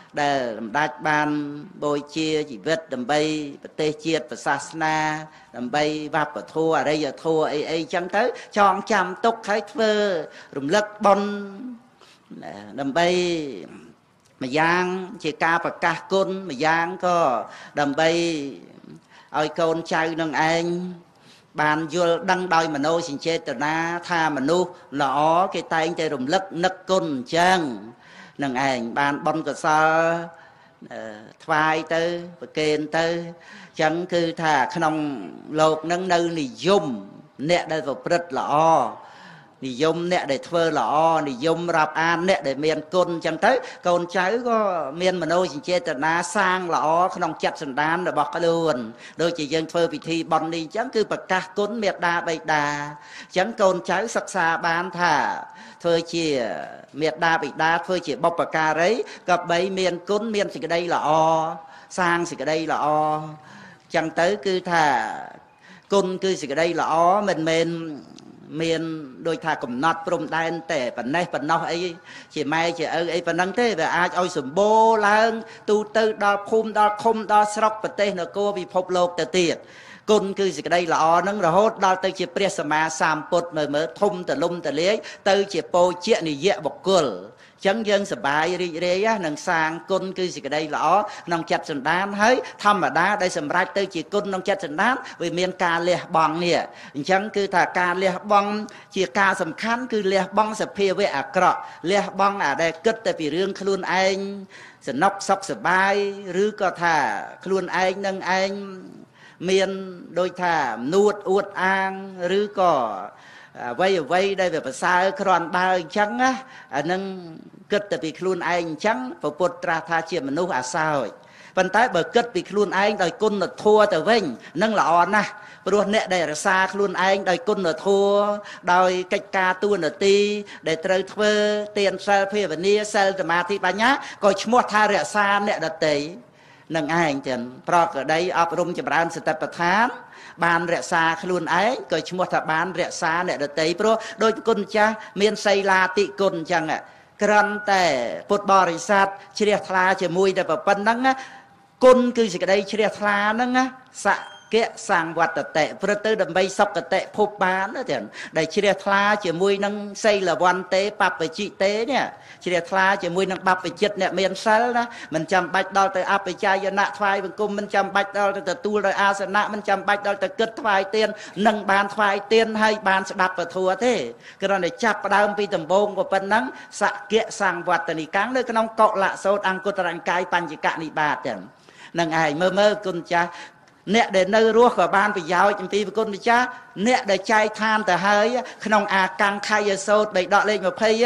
ដែលសម្ដេចបានបូជាជីវិតដើម្បីប្រទេសជាតិសាសនាដើម្បីវប្បធម៌អរិយធម៌អីចឹងទៅចងចាំទុកហើយធ្វើរំលឹកបុណ្យដើម្បីម្យ៉ាងជាការប្រកាសគុណម្យ៉ាងក៏ដើម្បីឲ្យកូនចៅនឹងឯងបានយល់ដឹងដោយមโนសញ្ចេតនាថាមនុស្សល្អគេតែងតែរំលឹកនឹកគុណអញ្ចឹងនឹងឯងបានបុណ្យកុសលថ្វាយទៅប្រគេនទៅអញ្ចឹងគឺថាក្នុងលោកនឹងនៅនិយមអ្នកដែលប្រព្រឹត្តល្អនិយមអ្នកដែលធ្វើល្អនិយមរាប់អានអ្នកដែលមានគុណអញ្ចឹងទៅកូនចៅក៏មានមโนសញ្ចេតនាសាងល្អក្នុងចិត្តសន្តានរបស់ខ្លួនដូចជាយើងធ្វើពិធីបុណ្យនេះអញ្ចឹងគឺប្រកាសគុណមេត្តាបិតាអញ្ចឹងកូនចៅសិក្សាបានថាធ្វើជាមេត្តាបិតាធ្វើជាបុព្វការីក៏បីមានគុណមានសេចក្តីល្អសាងសេចក្តីល្អអញ្ចឹងទៅគឺថាគុណគឺសេចក្តីល្អមិនមែនមានដូចថាកំណត់ព្រំដែនតែប៉ុណ្ណេះប៉ុណ្ណោះអីជាម៉ែជាឪអីប៉ុណ្ណឹងទេវាអាចឲ្យសម្បូរឡើងទូទៅដល់ភូមិដល់ឃុំដល់ស្រុកប្រទេសនគរពិភពលោកទៅទៀតគុណគឺសេចក្តីល្អនឹងរហូតដល់ទៅជាព្រះសម្មាសម្ពុទ្ធមើលធំទលំទលាយទៅជាពោជៈនិយៈបុគ្គលអញ្ចឹងយើងសប្បាយរីករាយនឹងសាងគុណគឺសេចក្តីល្អក្នុងចិត្តសន្តានហើយធម្មតាដែលសម្រេចទៅជាគុណក្នុងចិត្តសន្តានវាមានការលះបង់នេះអញ្ចឹងគឺថាការលះបង់ជាការសំខាន់គឺលះបង់សភាវៈអាក្រក់លះបង់អាដែលគិតតែពីរឿងខ្លួនឯងសំណុកសុខសប្បាយឬក៏ថាខ្លួនឯងនឹងឯងមានដូចថានួតអួតអាងឬក៏អ្វីដែលវាប្រសើរគ្រាន់បើអញ្ចឹងណាអានឹងគិតតែពីខ្លួនឯងអញ្ចឹងព្រះពុទ្ធត្រាស់ថាជាមនុស្សអាសោចប៉ុន្តែបើគិតពីខ្លួនឯងដោយគុណធម៌ទៅវិញនឹងល្អណាស់ព្រោះអ្នកដែលរក្សាខ្លួនឯងដោយគុណធម៌ដោយកិច្ចការទួនាទីដែលត្រូវធ្វើទានសិលភាវនាសិលសមាធិបញ្ញាក៏ឈ្មោះថារក្សាអ្នកដទៃនឹងឯងចឹងប្រកដីអប់រំចម្រើនសតិប្បដ្ឋានបានរក្សាខ្លួនឯងក៏ឈ្មោះថាបានរក្សាអ្នកដទៃព្រោះដោយគុណចាស់មានសីលាតិគុណអញ្ចឹងគ្រាន់តែពុទ្ធបរិស័ទជ្រះថ្លាជាមួយតែប៉ុណ្្នឹងគុណគឺសេចក្តីជ្រះថ្លាហ្នឹងសកៈសង្វត្តតិព្រឹកទៅដើម្បីសុគតិភពបានទេដែលជ្រះថ្លាជាមួយនឹងសីលវន្តេបព្វជិតេនេះជ្រះថ្លាជាមួយនឹងបព្វជិតអ្នកមានសិលណាមិនចាំបាច់ដល់ទៅអបិចាយណៈថ្វាយបង្គំមិនចាំបាច់ដល់ទៅទទួលដោយអាសនៈមិនចាំបាច់ដល់ទៅគិតថ្វាយទាននឹងបានថ្វាយទានហើយបានស្ដាប់ពធទេគ្រាន់តែចាប់ផ្ដើមពីដំបូងក៏ប៉ុណ្ណឹងសកៈសង្វត្តនិកាំងនៅក្នុងកុលសោតអង្គុត្តរនិកាយបញ្ចកនិបាតចឹងនឹងឯងមើលគុណចាស់អ្នកដែលនៅរស់ក៏បានប្រយោជន៍អំពីព្រះគុណម្ចាស់អ្នកដែលចែកឋានទៅហើយក្នុងអាកង្ខយសោតបេដកលេខ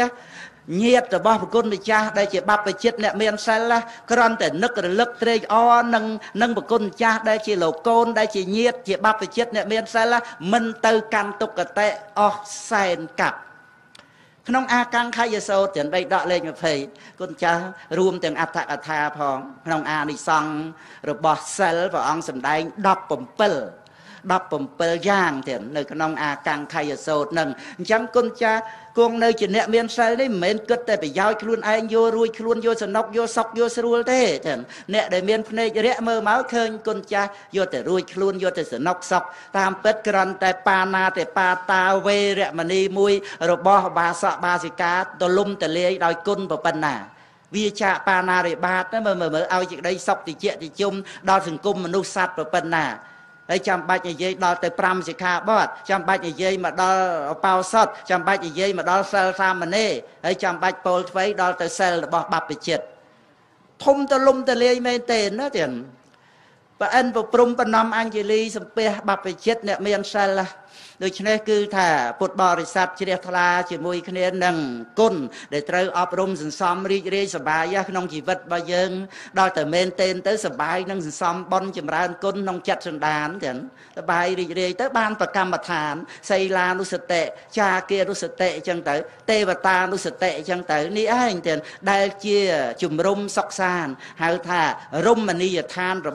20ញាតិរបស់ព្រះគុណម្ចាស់ដែលជាបព្វជិតអ្នកមានសិលគ្រាន់តែនឹករលឹកត្រេកអរនឹងព្រះគុណម្ចាស់ដែលជាលោកកូនដែលជាញាតិជាបព្វជិតអ្នកមានសិលមិនទៅកាន់ទុក្ខតិអស់សែនកាប់ក្នុងអាកង្ខយសោតទាំង3ដកលេខ20គុណចាស់រួមទាំងអត្ថកថាផងក្នុងអានិសង្ឃរបស់សិលព្រះអង្គសម្ដែង17យ៉ាងទៀតនៅក្នុងអាកង្ខយសោតនឹងអញ្ចឹងគុណចាស់គង់នៅជាអ្នកមានសិលនេះមិនមែនគិតតែប្រយោជន៍ខ្លួនឯងយករួចខ្លួនយកសំណុកយកសុកយកស្រួលទេចឹងអ្នកដែលមានភ្នែករាក់មើលមកឃើញគុណចាស់យកតែរួចខ្លួនយកតែសំណុកសុកតាមពិតគ្រាន់តែបាណាទេបាតាវេរមណីមួយរបស់បាសកបាសិកាទលំទលាយដោយគុណប៉ុណ្ណាវាចាកបាណារិបាតមើលឲ្យជាក្តីសុខតិចតិជុំដល់សង្គមមនុស្សសត្វប៉ុណ្ណាហើយចាំបាច់និយាយដល់ទៅ5សិក្ខាបទចាំបាច់និយាយមកដល់បោសុតចាំបាច់និយាយមកដល់សិលសាមណេរហើយចាំបាច់ពោលថ្វីដល់ទៅសិលរបស់បព្វជិតធំទលំទលាយមែនទេណាទៀតប្រអិនប្រព្រំប្រណំអញ្ជលីសំពះបព្វជិតអ្នកមានសិលដូច្នេះគឺថាពុទ្ធបរិស័ទជ្រះថ្លាជាមួយគ្នានឹងគុណដែលត្រូវអប់រំសន្សំរីករាយសប្បាយក្នុងជីវិតរបស់យើងដល់តែមែនទែនទៅសប្បាយនឹងសន្សំបុណ្យចម្រើនគុណក្នុងចិត្តសន្តានចឹងសប្បាយរីករាយទៅបានប្រកម្មដ្ឋានសីលានុសតិចាគានុសតិអញ្ចឹងទៅទេវតានុសតិអញ្ចឹងទៅនេះឯងទាំងដែលជាជំរុំសុខសាន្តហៅថារមណីយដ្ឋានរបស់ចិត្ត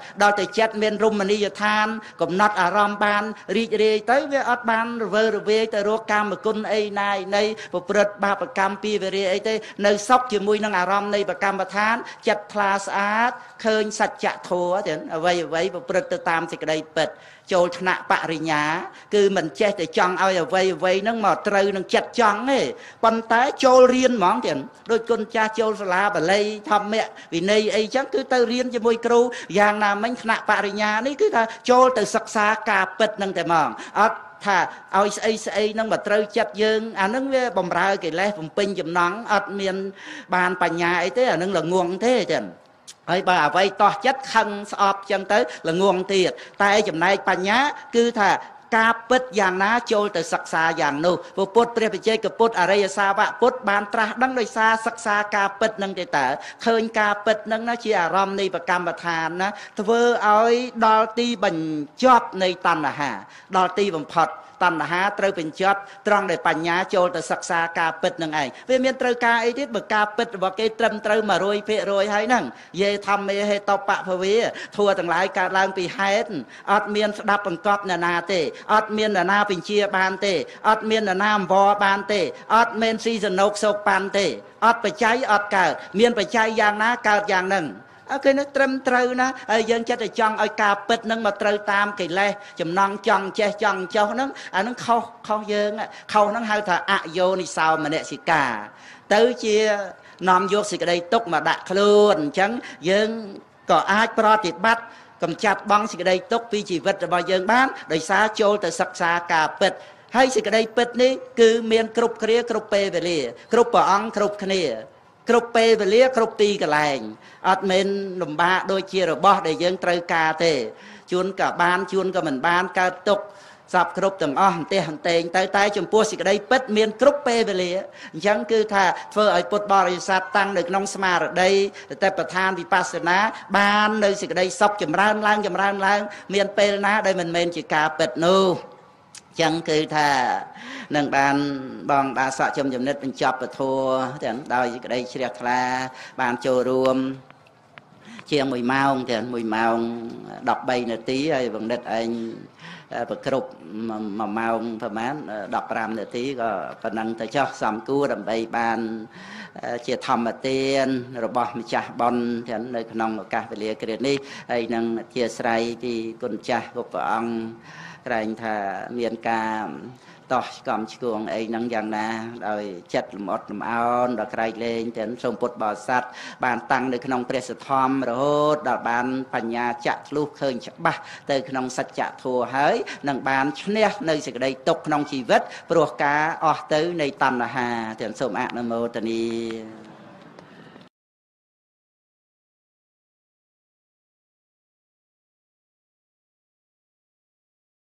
ដល់តែចិត្តមានរមណីយដ្ឋានកំណត់អារម្មណ៍បានរីករាយទៅវាអត់បានរវើរវាយទៅរកកម្មគុណអីណាយនៃប្រព្រឹត្តបាបកម្មពីវិរិយអីទេនៅសុខជាមួយនឹងអារម្មណ៍នៃបកម្មដ្ឋានចិត្តថ្លាស្អាតឃើញសច្ចធម៌ទាំងអ្វីប្រព្រឹត្តទៅតាមសេចក្តីពិតចូលថ្នាក់បរិញ្ញាគឺមិនចេះតែចង់ឲ្យអ្វីហ្នឹងមកត្រូវនឹងចិត្តចង់ទេប៉ុន្តែចូលរៀនហ្មងទៀតដូចគុណចាស់ចូលសាលាបាលីធម្មវិន័យអីចឹងគឺទៅរៀនជាមួយគ្រូយ៉ាងណាមិញថ្នាក់បរិញ្ញានេះគឺថាចូលទៅសិក្សាការពិតហ្នឹងតែហ្មងអត់ថាឲ្យស្អីហ្នឹងមកត្រូវចិត្តយើងអាហ្នឹងវាបំរើកិលេសបំពេញចំណង់អត់មានបានបញ្ញាអីទេអាហ្នឹងល្ងងទេចឹងហើយបើអ្វីតោះចិត្តខឹងស្អប់ចឹងទៅល្ងងទៀតតែចំណែកបញ្ញាគឺថាការពិតយ៉ាងណាចូលទៅសិក្សាយ៉ាងនោះពុទ្ធព្រះបច្ចេកពុទ្ធអរិយសាវកពុទ្ធបានត្រាស់ដឹងដោយសារសិក្សាការពិតនឹងទេតើឃើញការពិតនឹងណាជាអារម្មណ៍នៃបកម្មដ្ឋានណាធ្វើឲ្យដល់ទីបញ្ចប់នៃតណ្ហាដល់ទីបំផុតតណ្ហាត្រូវបញ្ចប់ត្រង់ដែលបញ្ញាចូលទៅសិក្សាការពិតនឹងឯងវាមានត្រូវការអីទៀតបើការពិតរបស់គេត្រឹមត្រូវ 100% ហើយហ្នឹងយេធម្មេហេតុបភវេធัวទាំងឡាយកើតឡើងពីហេតុអត់មានស្ដាប់បង្កប់អ្នកណាទេអត់មានអ្នកណាបញ្ជាបានទេអត់មានអ្នកណាអង្វរបានទេអត់មានស៊ីសណុកសោកប៉ាន់ទេអត់បច្ច័យអត់កើតមានបច្ច័យយ៉ាងណាកើតយ៉ាងហ្នឹងគេនឹងត្រឹមត្រូវណាហើយយើងចិត្តតែចង់ឲ្យការពិតនឹងមកត្រូវតាមកិលេសចំណង់ចង់ចេះចង់ចោះហ្នឹងអាហ្នឹងខុសយើងខុសហ្នឹងហៅថាអយោនិសោមនសិកាទៅជានាំយកសេចក្តីទុកមកដាក់ខ្លួនអញ្ចឹងយើងក៏អាចប្រតិបត្តិកំចាត់បងសេចក្តីទុកពីជីវិតរបស់យើងបានដោយសារចូលទៅសិក្សាការពិតហើយសេចក្តីពិតនេះគឺមានគ្រប់គ្រាគ្រប់ពេលវេលាគ្រប់ព្រះអង្គគ្រប់គ្នាគ្រប់ពេលវេលាគ្រប់ទីកន្លែងអត់មែនលំបាកដូចជារបស់ដែលយើងត្រូវការទេជួនក៏បានជួនក៏មិនបានកើតទុកសពគ្រប់ទាំងអស់អន្ទះអន្ទែងទៅតែចំពោះសេចក្តីពិតមានគ្រប់ពេលវេលាអញ្ចឹងគឺថាធ្វើឲ្យពុទ្ធបរិស័ទតាំងនៅក្នុងស្មារតីតែប្រធានវិបស្សនាបាននៅសេចក្តីសុខចម្រើនឡើងមានពេលណាដែលមិនមែនជាការពិតនោះចឹងគឺថានឹងបានបងដាសកជំនិតបញ្ចប់ពធទាំងដោយសេចក្តីជ្រះថ្លាបានចូលរួមជាង1ម៉ោងទាំង1ម៉ោង13នាទីហើយបងនិតឯងប្រគ្រប់1ម៉ោងប្រហែល15នាទីក៏ប៉ុណ្ណឹងទៅចុះសំគួរដើម្បីបានជាធម្មទានរបស់ម្ចាស់បុណ្យទាំងនៅក្នុងឱកាសវេលាគ្រានេះហើយនឹងអធិស្ឋានពីគុណចាស់គ្រប់ព្រះអង្គក្រែងថាមានការតោះកំឈួងអីហ្នឹងយ៉ាងណាដោយចិត្តលំអត់លំអោនដល់ក្រែកលែងទាំងសូមពុទ្ធបរិស័ទបានតាំងនៅក្នុងព្រះសទ្ធម្មរហូតដល់បានបញ្ញាចាក់ធ្លុះឃើញច្បាស់ទៅក្នុងសច្ចធម៌ហើយនឹងបានឈ្នះនៅសេចក្តីទុក្ខក្នុងជីវិតព្រោះការអស់ទៅនៃតណ្ហាទាំងសូមអនុមោទនា